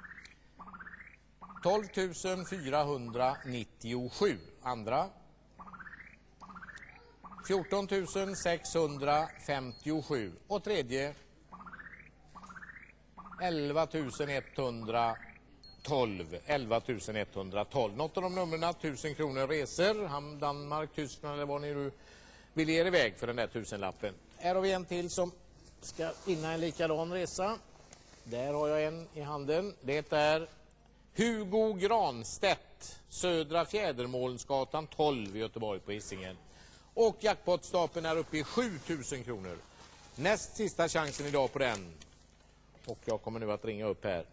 tolv tusen fyrahundranittiosju. Andra. fjorton tusen sexhundrafemtiosju. Och tredje. elva tusen etthundratolv. elva tusen etthundratolv. Något av de numren, tusen kronor resor. Ham, Danmark, Tyskland eller vad ni nu vill ge er iväg för den där tusenlappen. Här har vi en till som ska vinna en likadan resa. Där har jag en i handen. Det är Hugo Granstedt, Södra Fjädermålnsgatan tolv i Göteborg på Hisingen. Och jackpotstapeln är uppe i sju tusen kronor. Näst sista chansen idag på den. Och jag kommer nu att ringa upp här.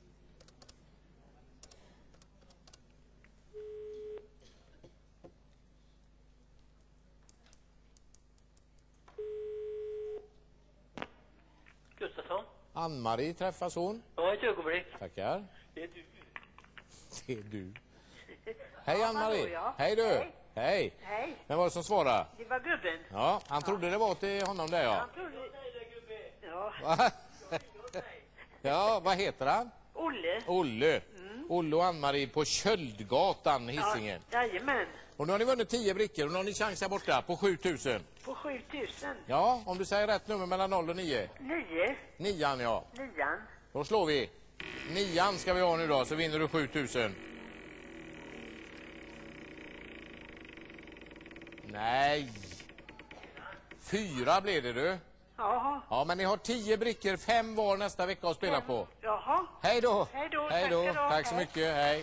Gustafsson. Ann-Marie träffas hon. Ja, ett ögonblick. Tackar. Det är du. Det är du. Hej Ann-Marie. hallå, ja. Hej du. Hej. Hej. Hej. Vem var det som svarade? Det var gubben. Ja, han trodde det var till honom där ja. Han trodde... Ja. Va? Ja, vad heter han? Olle. Olle. Mm. Olle och Ann-Marie på Köldgatan, Hisingen. Ja, jajamän. Och nu har ni vunnit tio brickor och nu har ni chans här borta på sju tusen. På sju tusen. Ja, om du säger rätt nummer mellan noll och nio. Nio. Nian, ja. Nian. Då slår vi. Nian ska vi ha nu då, så vinner du sju tusen. Nej. Fyra blev det du. Jaha. Ja, men ni har tio brickor, fem var nästa vecka att spela på. Jaha. Hej då. Hej då. Hej då. Tack, Tack så hej. mycket. Hej.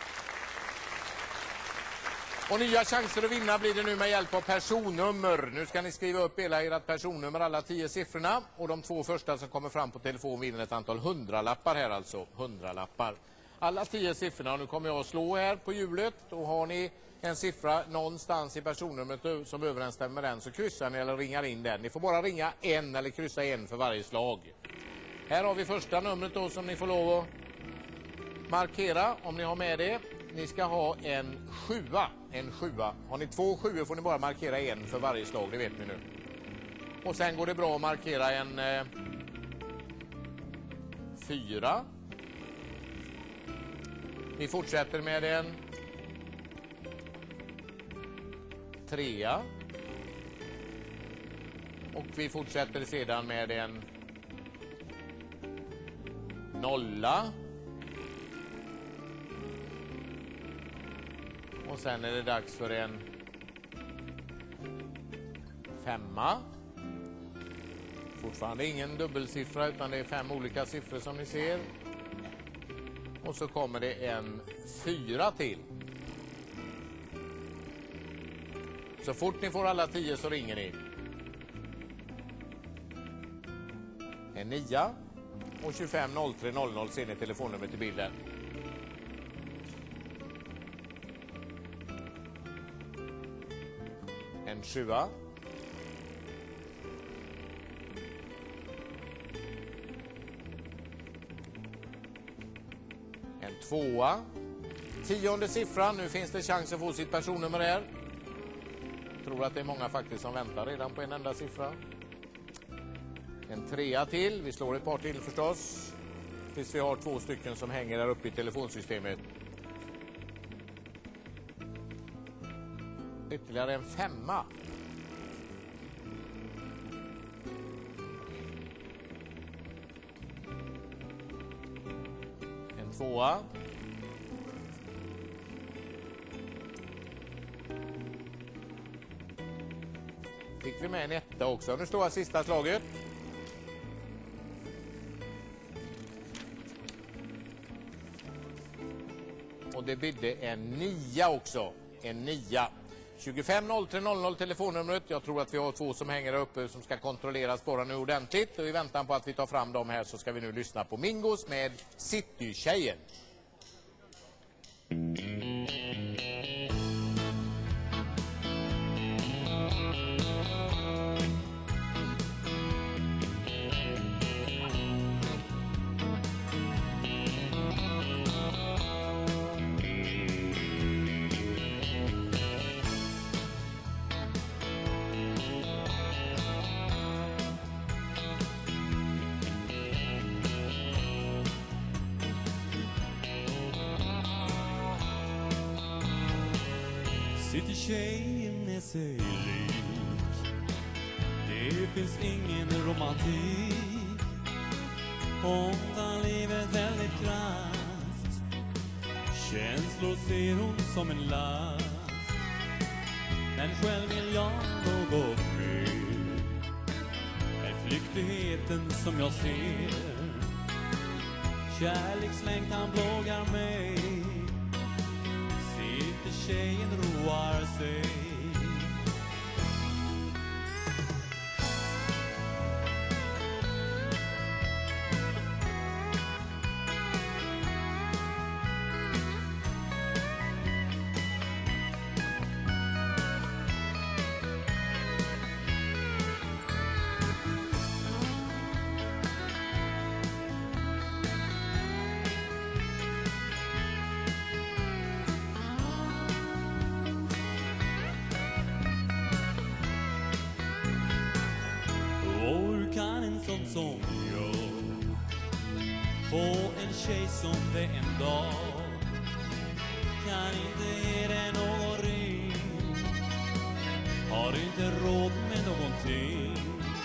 Och nya chanser att vinna blir det nu med hjälp av personnummer. Nu ska ni skriva upp hela ert personnummer, alla tio siffrorna. Och de två första som kommer fram på telefon vinner ett antal hundralappar här alltså. Hundralappar. Alla tio siffrorna. Nu kommer jag att slå här på hjulet. Och har ni en siffra någonstans i personnumret som överensstämmer med den så kryssar ni eller ringar in den. Ni får bara ringa en eller kryssa en för varje slag. Här har vi första numret då som ni får lov att markera om ni har med det. Ni ska ha en sjua. En sjua. Har ni två sjuor får ni bara markera en för varje slag, det vet ni nu. Och sen går det bra att markera en eh, fyra. Vi fortsätter med en trea. Och vi fortsätter sedan med en nolla. Och sen är det dags för en femma. Fortfarande ingen dubbelsiffra utan det är fem olika siffror som ni ser. Och så kommer det en fyra till. Så fort ni får alla tio så ringer ni. En nia. Och tjugofem noll tre noll noll ser ni telefonnumret i bilden. En sjua. En tvåa. Tionde siffran. Nu finns det chans att få sitt personnummer här. Jag tror att det är många faktiskt som väntar redan på en enda siffra. En trea till. Vi slår ett par till förstås. Tills vi har två stycken som hänger där uppe i telefonsystemet. Ytterligare en femma. En tvåa. Fick vi med en etta också. Nu står jag sista slaget. Och det bidde en nia också. En nia. tjugofem noll tre noll noll telefonnumret. Jag tror att vi har två som hänger där uppe som ska kontrolleras bara nu ordentligt. Och i väntan på att vi tar fram dem här så ska vi nu lyssna på Mingos med City-tjejen. sitter tjejen med sig lik. Det finns ingen romantik. Hon tar livet väldigt krasst. Känslor ser hon som en last. Men själv vill jag något mer. Är flyktigheten som jag ser. Kärlekslängtan plågar mig. Sitter tjejen roar sig. Sånt som jag få en tjej som det en dag kan inte ge dig någon ring, har inte råd med någonting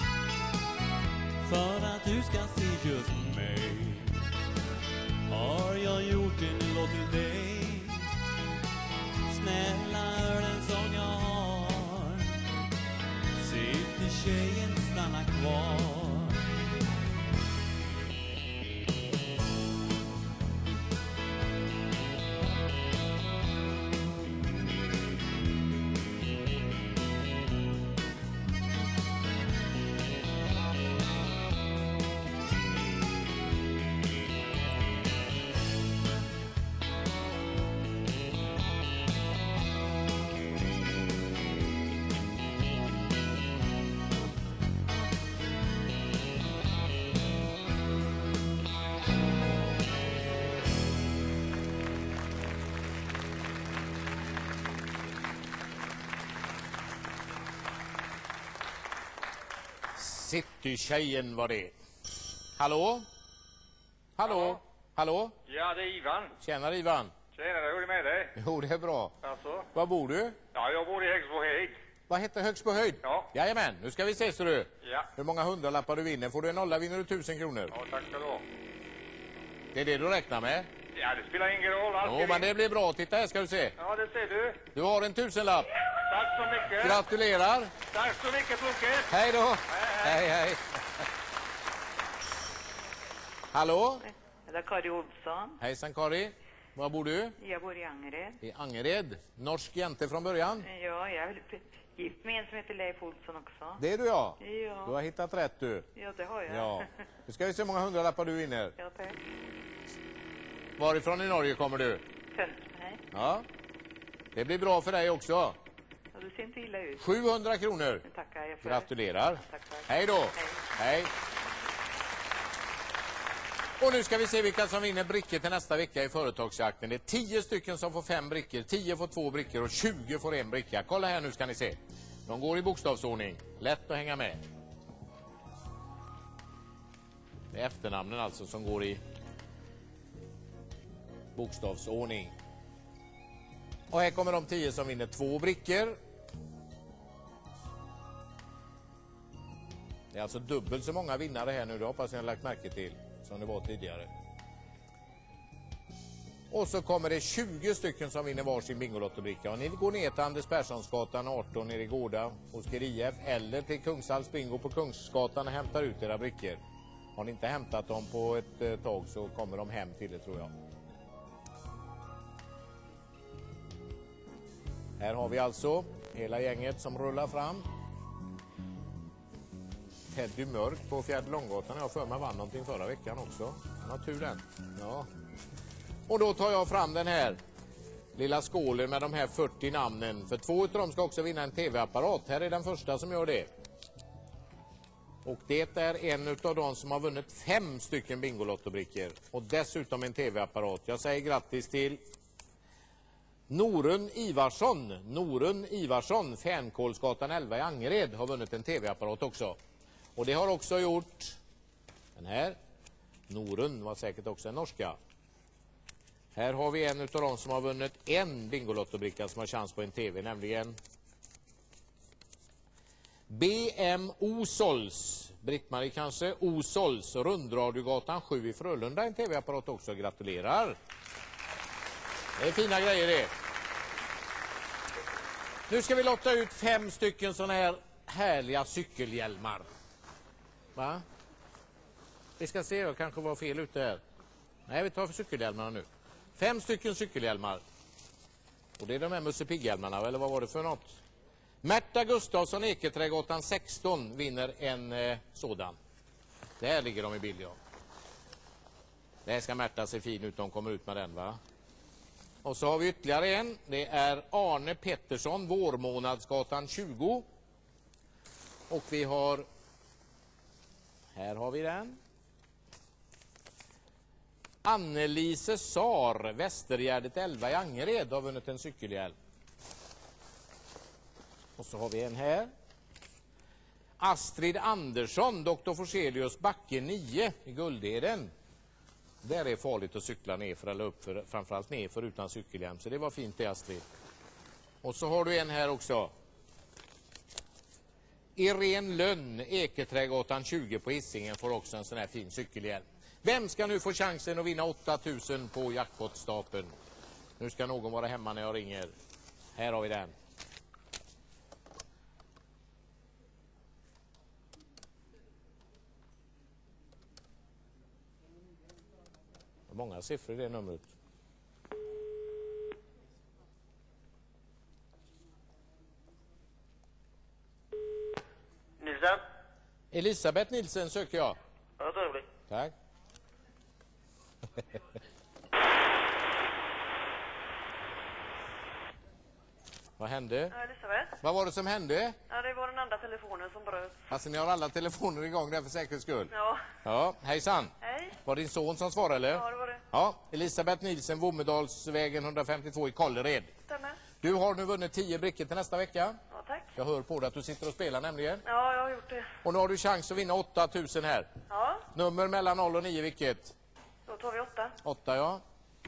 för att du ska se just mig. Har jag gjort en låt till dig? Snälla hör den som jag har. Sitter tjejen stanna kvar. City-tjejen var det. Hallå? Hallå? Hallå? Ja, det är Ivan. Tjena Ivan. Tjena, hur är det med dig? Jo, det är bra. Alltså? Var bor du? Ja, jag bor i Högsbo höjd. Vad heter Högsbo höjd? Ja. Jajamän, nu ska vi se så du. Ja. Hur många hundralappar du vinner. Får du en nolla vinner du tusen kronor. Ja, tack ska du ha. Det är det du räknar med? Ja, det spelar ingen roll. Allt Jo, men det blir bra. Titta här ska du se. Ja, det ser du. Du har en tusenlapp. Tack så mycket. Gratulerar. Tack så mycket, Plunket. Hej då. Hej, hej. hej. Hallå? Det är Kari Olsson. Hejsan Kari. Var bor du? Jag bor i Angered. I Angered. Norsk jente från början. Ja, jag är gift med en som heter Leif Olsson också. Det är du ja. Ja. Du har hittat rätt du. Ja, det har jag. Ja. Nu ska vi se hur många hundralappar du vinner. Ja, tack. Varifrån i Norge kommer du? Fönsterberg. Ja. Det blir bra för dig också. Ja, du ser inte illa ut. sjuhundra kronor. Det tackar jag för. Gratulerar. Tack, tack. Hej då. Hej. Hej. Och nu ska vi se vilka som vinner brickor till nästa vecka i företagsjakten. Det är tio stycken som får fem brickor, tio får två brickor och tjugo får en bricka. Kolla här nu ska ni se. De går i bokstavsordning. Lätt att hänga med. Det är efternamnen alltså som går i bokstavsordning. Och här kommer de tio som vinner två brickor. Det är alltså dubbelt så många vinnare här nu. Det hoppas ni har lagt märke till. Som det var tidigare. Och så kommer det tjugo stycken som vinner varsin Bingolottobricka. Och ni går ner till Anders Perssonsgatan arton nere i Gårda hos G I F eller till Kungshalls Bingo på Kungsgatan och hämtar ut era brickor. Har ni inte hämtat dem på ett eh, tag så kommer de hem till det tror jag. Här har vi alltså hela gänget som rullar fram. Teddy Mörk på Fjärde Långgatan. Jag för mig vann någonting förra veckan också. Han har tur den. Ja. Och då tar jag fram den här lilla skålen med de här fyrtio namnen. För två av dem ska också vinna en tv-apparat. Här är den första som gör det. Och det är en av dem som har vunnit fem stycken Bingolottobrickor. Och dessutom en tv-apparat. Jag säger grattis till Norun Ivarsson. Norun Ivarsson, Fänkålsgatan elva i Angered, har vunnit en tv-apparat också. Och det har också gjort den här. Norun var säkert också en norska. Här har vi en av dem som har vunnit en Bingolottobricka som har chans på en tv, nämligen B M Osols, Britt-Marie kanske, Osols, Rundradiogatan sju i Frölunda, en tv-apparat också. Gratulerar! Det är fina grejer det. Nu ska vi lotta ut fem stycken såna här härliga cykelhjälmar. Va? Vi ska se, jag kanske var fel ute här. Nej, vi tar för cykelhjälmarna nu. Fem stycken cykelhjälmar. Och det är de här Musse Pigg-hjälmarna, eller vad var det för något? Märta Gustafsson, Eketrädgatan sexton, vinner en eh, sådan. Där ligger de i bild, ja. Där ska Märta se fin ut, de kommer ut med den, va? Och så har vi ytterligare en. Det är Arne Pettersson, Vårmånadsgatan tjugo. Och vi har... Här har vi den. Annelise Sar, Västergärdet elva i Angered, har vunnit en cykelhjälm. Och så har vi en här. Astrid Andersson, doktor Forselius, Backe nio i Guldheden. Där är farligt att cykla ner för eller upp för, framförallt ner för utan cykelhjälm. Så det var fint det, Astrid. Och så har du en här också. Irene Lönn, Eketrädgatan tjugo på Hisingen, får också en sån här fin cykelhjälm. Vem ska nu få chansen att vinna åtta tusen på jackpotstapeln? Nu ska någon vara hemma när jag ringer. Här har vi den. Många siffror i det numret. Nilsen? Elisabeth Nilsen söker jag. Ja, trevligt. Tack. Vad hände? Ja, Elisabeth? Vad var det som hände? Ja, det var den andra telefonen som bröt. Alltså, ni har alla telefoner igång där för säkerhets skull. Ja. Ja, hejsan. Hej. Var din son som svarade, eller? Ja, det var det. Ja, Elisabeth Nilsen, Vomedalsvägen etthundrafemtiotvå i Kållered. Stämmer. Du har nu vunnit tio brickor till nästa vecka. Ja, tack. Jag hör på dig att du sitter och spelar nämligen. Ja, jag har gjort det. Och nu har du chans att vinna åtta tusen här. Ja. Nummer mellan noll och nio, vilket? Då tar vi åtta. åtta, ja.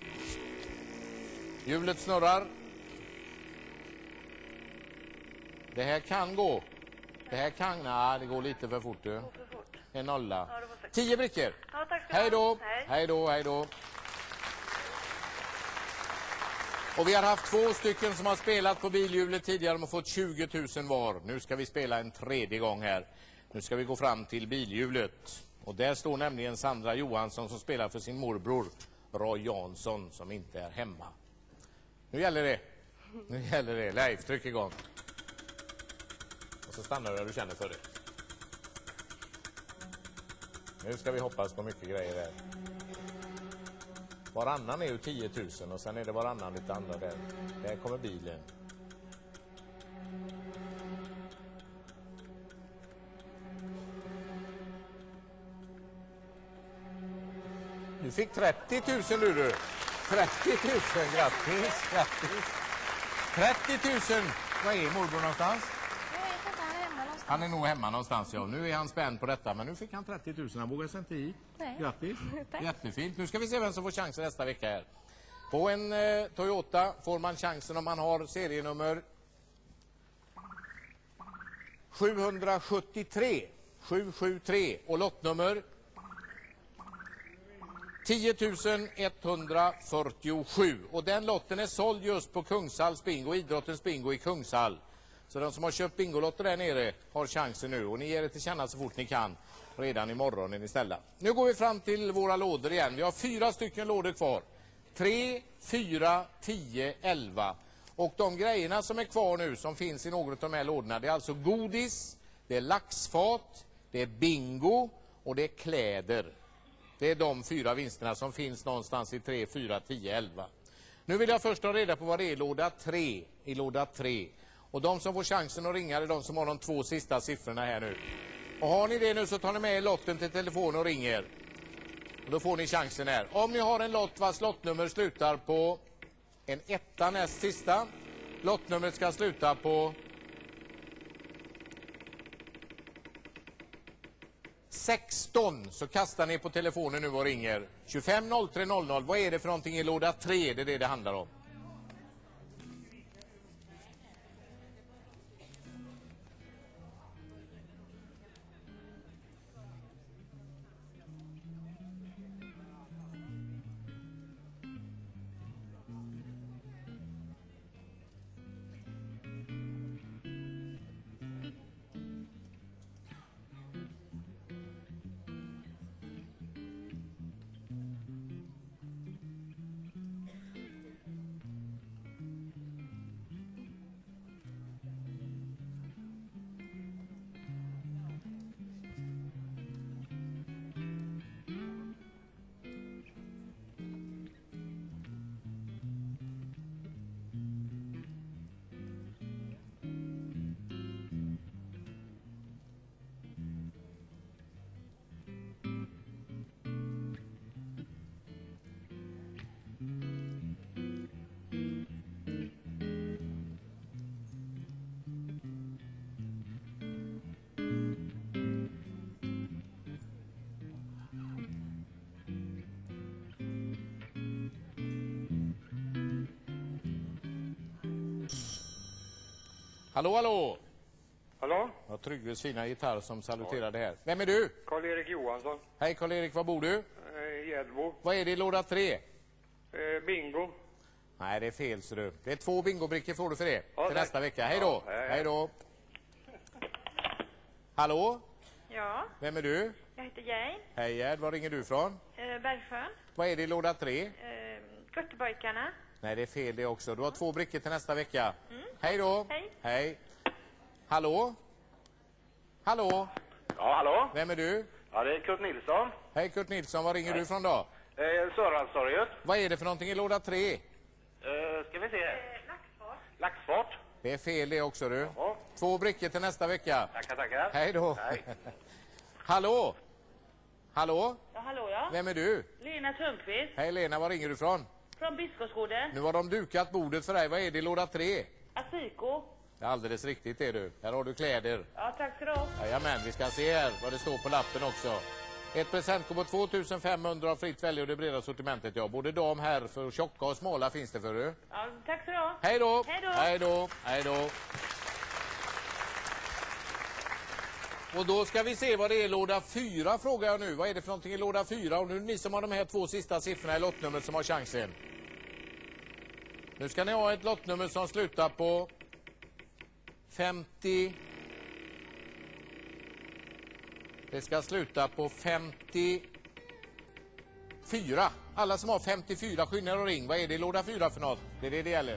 Hjulet snurrar. Det här kan gå. Det här kan... Nej, det går lite för fort. Du. För fort. En nolla. Ja, det var sex. Tio brickor. Ja, tack ska Hej du ha. då. Hej. Hej då, hej då. Och vi har haft två stycken som har spelat på bilhjulet tidigare. De har fått tjugo tusen var. Nu ska vi spela en tredje gång här. Nu ska vi gå fram till bilhjulet. Och där står nämligen Sandra Johansson som spelar för sin morbror Roy Jansson som inte är hemma. Nu gäller det. Nu gäller det. Leif, tryck igång. Och så stannar du där du känner för det. Nu ska vi hoppas på mycket grejer där. Varannan är ju tio tusen och sen är det varannan lite andra där. Där kommer bilen. Du fick trettio tusen du du. trettio tusen, grattis, grattis. trettio tusen. Var är morbror någonstans? Han är nog hemma någonstans, ja. Nu är han spänd på detta, men nu fick han trettio tusen. Han vågar sig inte i. Nej. Grattis. Tack. Jättefint. Nu ska vi se vem som får chansen nästa vecka här. På en eh, Toyota får man chansen om man har serienummer sjuhundrasjuttiotre. sju sju tre och lottnummer tio tusen etthundrafyrtiosju. Och den lotten är såld just på Kungshalls bingo, idrottens bingo i Kungshall. Så de som har köpt bingolotter där nere har chansen nu. Och ni ger det till känna så fort ni kan. Redan imorgon är ni ställda. Nu går vi fram till våra lådor igen. Vi har fyra stycken lådor kvar. tre, fyra, tio, elva. Och de grejerna som är kvar nu som finns i några av de här lådorna. Det är alltså godis, det är laxfat, det är bingo och det är kläder. Det är de fyra vinsterna som finns någonstans i tre, fyra, tio, elva. Nu vill jag först ha reda på vad det är i låda tre. I låda tre. Och de som får chansen att ringa är de som har de två sista siffrorna här nu. Och har ni det nu så tar ni med lotten till telefon och ringer. Och då får ni chansen här. Om ni har en lott vars lottnummer slutar på en etta näst sista. Lottnumret ska sluta på sexton så kastar ni på telefonen nu och ringer. tjugofem noll tre noll noll. Vad är det för någonting i låda tre? Det är det det handlar om. Hallå, hallå! Hallå? Ja, Trygves fina gitarr som saluterade här. Vem är du? Karl-Erik Johansson. Hej Karl-Erik, var bor du? Eh, Gäddbo. Vad är det i låda tre? Eh, bingo. Nej, det är fel, så du. Det är två bingobrickor får du för det. Ja, till tack. nästa vecka. Hej då! Ja, hej, hej. Hej då! Hallå? Ja, Vem är du? jag heter Jane. Hej Gerd, var ringer du från? Eh, Bergsjön. Vad är det i låda tre? Eh, Göttepojkarna. Nej, det är fel det också. Du har två brickor till nästa vecka. Mm. Hej då! Hej. Hej! Hallå? Hallå? Ja, hallå? Vem är du? Ja, det är Kurt Nilsson. Hej Kurt Nilsson, var ringer du från då? Eh, Sörlandstorget. Vad är det för någonting i låda tre? Eh, ska vi se. Eh, Laxfart. Laxfart. Det är fel det också du. Ja. Två brickor till nästa vecka. Tackar, tackar. Hej då. Hej. Hallå? Hallå? Ja, hallå ja. Vem är du? Lena Törnqvist. Hej Lena, var ringer du från? Från Biskopsgården. Nu har de dukat bordet för dig. Vad är det i låda tre? Asiko. Det är alldeles riktigt det du. Här har du kläder. Ja, tack så du ha. Jajamän, vi ska se här vad det står på lappen också. Ett presentkort på två tusen femhundra av fritt välja och det breda sortimentet. Ja, både dam, herr, för tjocka och smala finns det för du. Ja, tack så du ha. Hej då! Hej då! Hej då! Hej då! Och då ska vi se vad det är i låda fyra, frågar jag nu. Vad är det för någonting i låda fyra? Och nu är det ni som har de här två sista siffrorna i lottnumret som har chansen. Nu ska ni ha ett lottnummer som slutar på femtio. Det ska sluta på femtiofyra. Alla som har femtiofyra, skynda och ring. Vad är det i låda fyra för något? Det är det det gäller.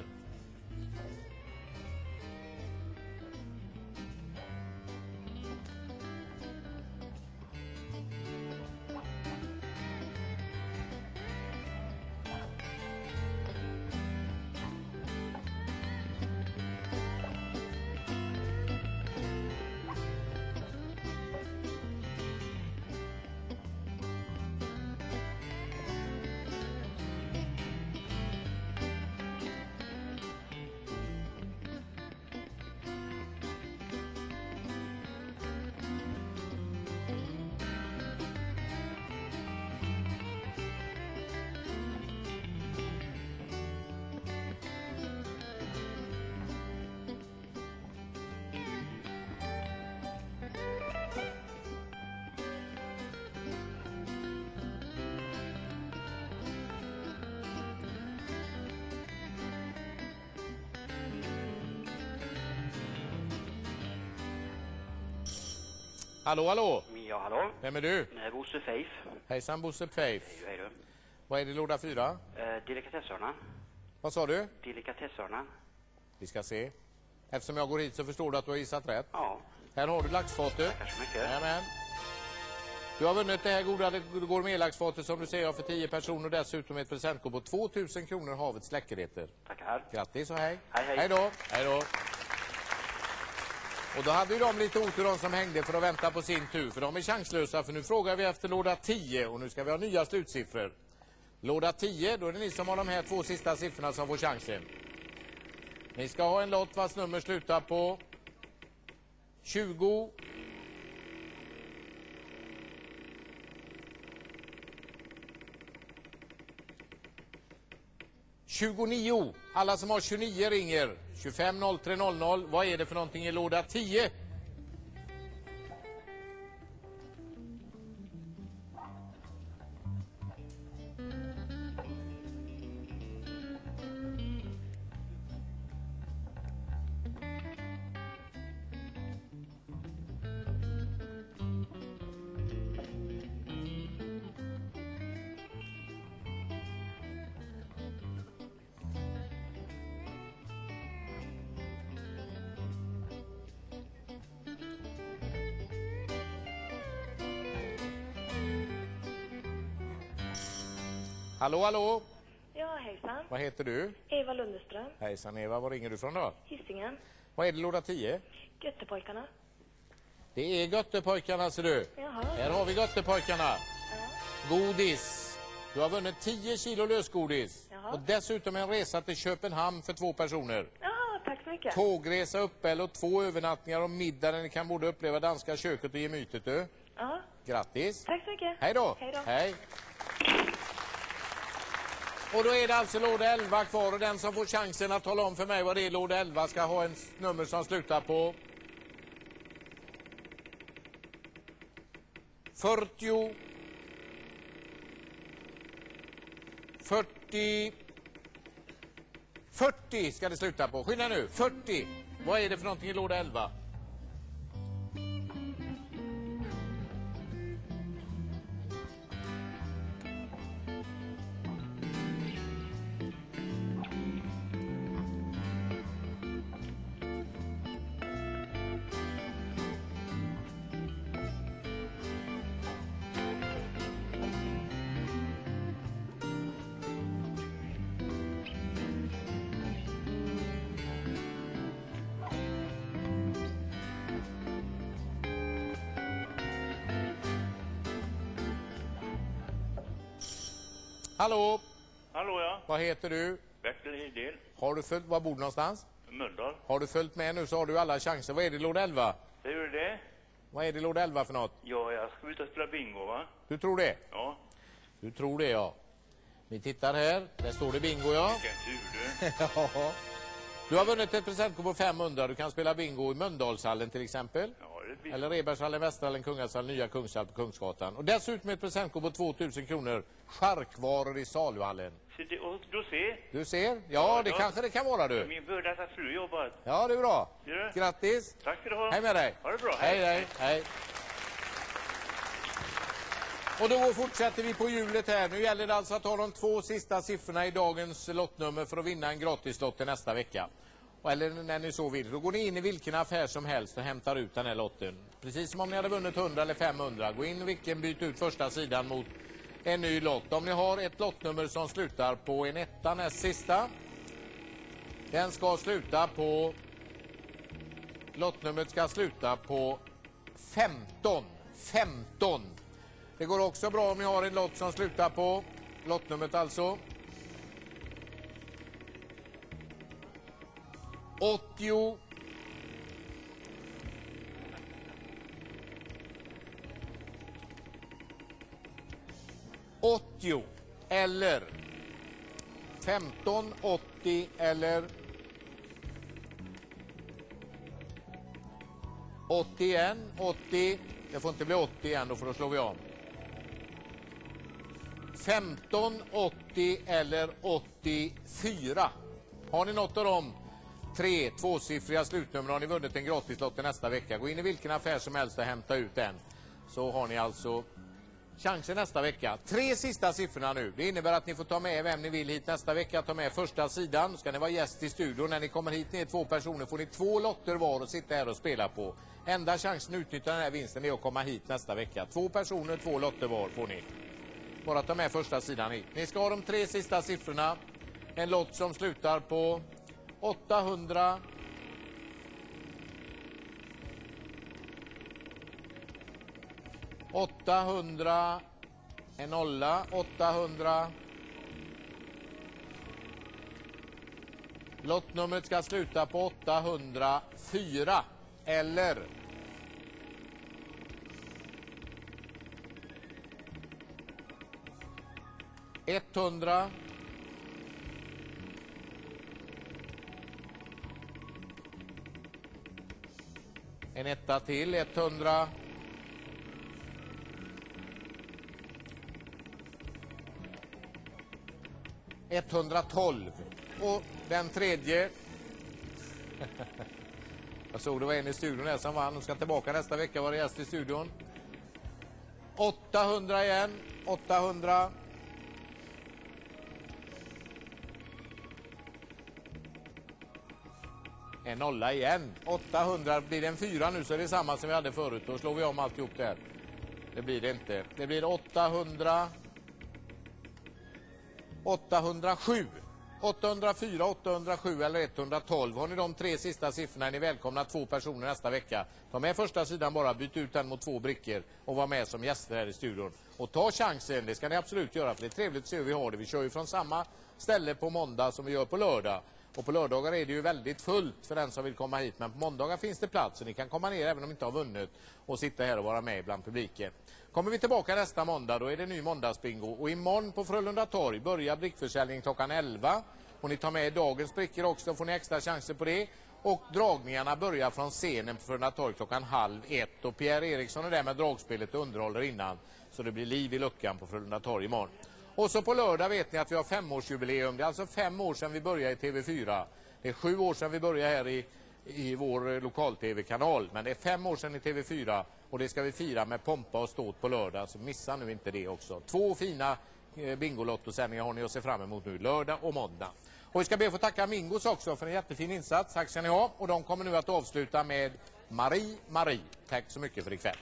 Hallå, hallå? Ja, hallå? Vem är du? Nej, Bosse Faith. Hejsan, Bosse Faith. Hej, hej du. Vad är det i låda fyra? Eh, delikatessörnan. Vad sa du? Delikatessörnan. Vi ska se. Eftersom jag går hit så förstår du att du har gissat rätt. Ja. Här har du laxfatet. Tackar så mycket. Jajamän. Du har vunnit det här goda gourmetlaxfatet som du säger för tio personer och dessutom ett presentkort på två tusen kronor havets läckerheter. Tackar. Grattis och hej. Hej, hej. Hej då. Hej då. Och då hade ju de lite otur de som hängde för att vänta på sin tur. För de är chanslösa för nu frågar vi efter låda tio och nu ska vi ha nya slutsiffror. Låda tio, då är det ni som har de här två sista siffrorna som får chansen. Ni ska ha en lott vars nummer slutar på tjugo. tjugonio. Alla som har tjugonio ringer. tjugofem noll tre noll noll. Vad är det för någonting i låda tio? Hallå, hallå. Ja, hejsan. Vad heter du? Eva Lundeström. Hejsan Eva, var ringer du från då? Hisingen. Vad är det låda tio? Göttepojkarna. Det är Göttepojkarna, ser du. Jaha. Här har vi Göttepojkarna. Godis. Du har vunnit tio kilo lösgodis. Jaha. Och dessutom en resa till Köpenhamn för två personer. Ja, tack så mycket. Tågresa, uppehälle och två övernattningar och middag där ni kan både uppleva danska köket och ge mytet, du. Ja. Grattis. Tack så mycket. Hej då. Hej då. Hej. Och då är det alltså låda elva kvar och den som får chansen att tala om för mig vad det är låda elva ska ha en nummer som slutar på fyrtio, fyrtio, fyrtio ska det sluta på. Skynda nu, fyrtio. Vad är det för någonting i låda elva? Hallå? Hallå, ja. Vad heter du? Bertil Hedén. Har du följt, var bor du någonstans? Mölndal. Har du följt med nu så har du alla chanser. Vad är det i låda elva? Det är ju det. Vad är det i låda elva för något? Ja, jag ska ut och spela bingo, va? Du tror det? Ja. Du tror det, ja. Vi tittar här. Där står det bingo, ja. Vilken tur, du. Ja. Du har vunnit ett presentkort på femhundra. Du kan spela bingo i Mölndalshallen till exempel. Ja, det blir... Eller Rebergshallen, Västerhallen, Kungälvshallen, Nya Kungshall på Kungsgatan. Och dessutom ett presentkort på tvåtusen kronor. Charkvaror i Saluhallen. Så det, och du ser? Du ser? Ja, det ja. kanske det kan vara, du. Min börda fru jobbat. Ja, det är bra. Ja. Grattis. Tack ska du ha. Hej med dig. Ha det bra. Hej, hej, hej. Och då fortsätter vi på hjulet här. Nu gäller det alltså att ha de två sista siffrorna i dagens lottnummer för att vinna en gratislott till nästa vecka. Eller när ni så vill. Då går ni in i vilken affär som helst och hämtar ut den här lotten. Precis som om ni hade vunnit hundra eller femhundra. Gå in i vilken, byt ut första sidan mot en ny lott. Om ni har ett lottnummer som slutar på en etta näst sista. Den ska sluta på... Lottnumret ska sluta på femton. femton. Det går också bra om ni har en lott som slutar på... Lottnumret alltså... åttio. åttio eller femton åttio eller åttioen åttio. Det får inte bli åttio igen, då får då slår vi om. femton åttio eller åttiofyra. Har ni något av dem? Tre tvåsiffriga slutnummer har ni vunnit en gratislott nästa vecka. Gå in i vilken affär som helst och hämta ut den. Så har ni alltså chansen nästa vecka. Tre sista siffrorna nu. Det innebär att ni får ta med vem ni vill hit nästa vecka. Ta med första sidan. Ska ni vara gäst i studion. När ni kommer hit, ni är två personer, får ni två lotter var och sitta här och spela på. Enda chansen att utnyttja den här vinsten är att komma hit nästa vecka. Två personer, två lotter var får ni. Bara ta med första sidan hit. Ni ska ha de tre sista siffrorna. En lott som slutar på åttahundra. åttahundra. En nolla. åttahundra. Lottnumret ska sluta på åttahundrafyra. Eller... etthundra. En etta till, etthundra. etthundratolv. Och den tredje. Jag såg det var en i studion här som vann och ska tillbaka nästa vecka, var det gäst i studion. åttahundra igen, åttahundra. En nolla igen. åttahundra, blir det en fyra nu så är det samma som vi hade förut. Då slår vi om alltihop där. Det blir det inte. Det blir åttahundra. åttahundrasju. åttahundrafyra, åttahundrasju eller etthundratolv. Har ni de tre sista siffrorna är ni välkomna två personer nästa vecka. Ta med första sidan bara, byt ut den mot två brickor och var med som gäster här i studion. Och ta chansen, det ska ni absolut göra för det är trevligt att se hur vi har det. Vi kör ju från samma ställe på måndag som vi gör på lördag. Och på lördagar är det ju väldigt fullt för den som vill komma hit. Men på måndagar finns det plats så ni kan komma ner även om ni inte har vunnit och sitta här och vara med bland publiken. Kommer vi tillbaka nästa måndag då är det ny måndagsbingo. Och imorgon på Frölunda torg börjar brickförsäljning klockan elva. Och ni tar med dagens brickor också, får ni extra chanser på det. Och dragningarna börjar från scenen på Frölunda torg klockan halv ett. Och Pierre Eriksson är där med dragspelet och underhåller innan. Så det blir liv i luckan på Frölunda torg imorgon. Och så på lördag vet ni att vi har femårsjubileum. Det är alltså fem år sedan vi började i T V fyra. Det är sju år sedan vi började här i, i vår lokal-tv-kanal. Men det är fem år sedan i T V fyra. Och det ska vi fira med pompa och ståt på lördag. Så missa nu inte det också. Två fina eh, Bingolotto-sändningar har ni att se fram emot nu. Lördag och måndag. Och vi ska be att få tacka Mingos också för en jättefin insats. Tack ska ni ha. Och de kommer nu att avsluta med Marie Marie. Tack så mycket för ikväll.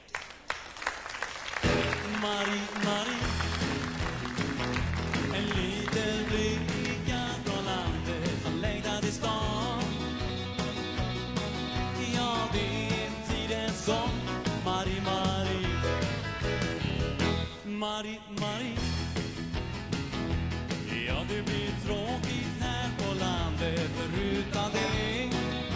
Marie Marie, en liten bricka från landet som längtar till stan. Jag vet tidens gång, Marie Marie. Marie Marie, ja det blir tråkigt här på landet förutan dig.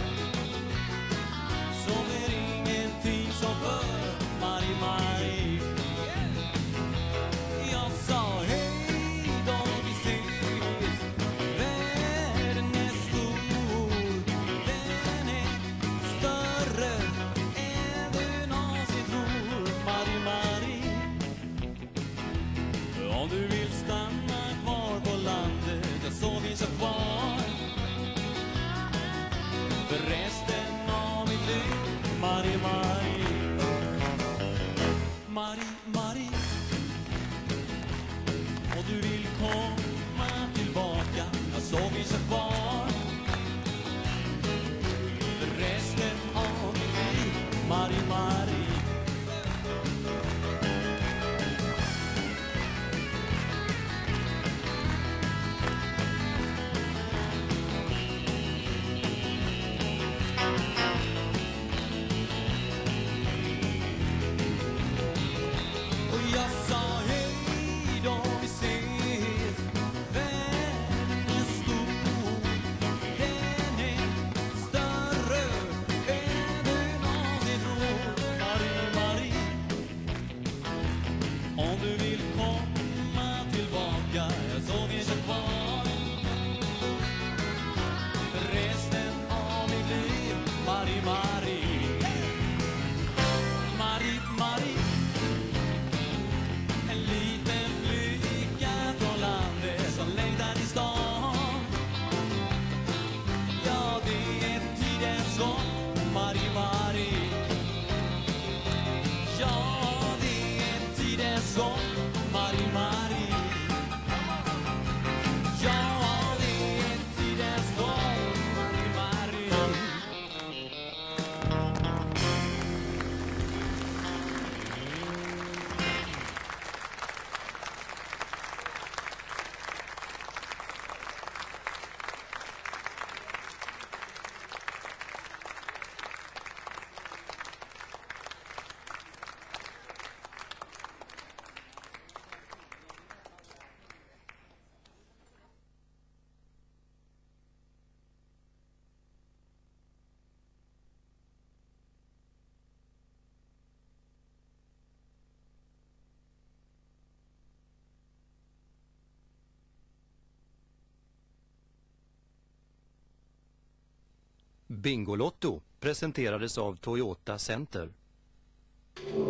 Så blir ingenting som förr, Marie Marie. Jag sa hej då vi ses. Världen är stor. Den är större än du någonsin tror. Marie Marie, om du vill stanna kvar på landet, jag så finns jag kvar för resten av mitt liv. Marie Marie, Marie Marie, och du vill komma tillbaka, jag såg vi så kvar för resten av mitt liv. Marie Marie, Bingolotto presenterades av Toyota Center.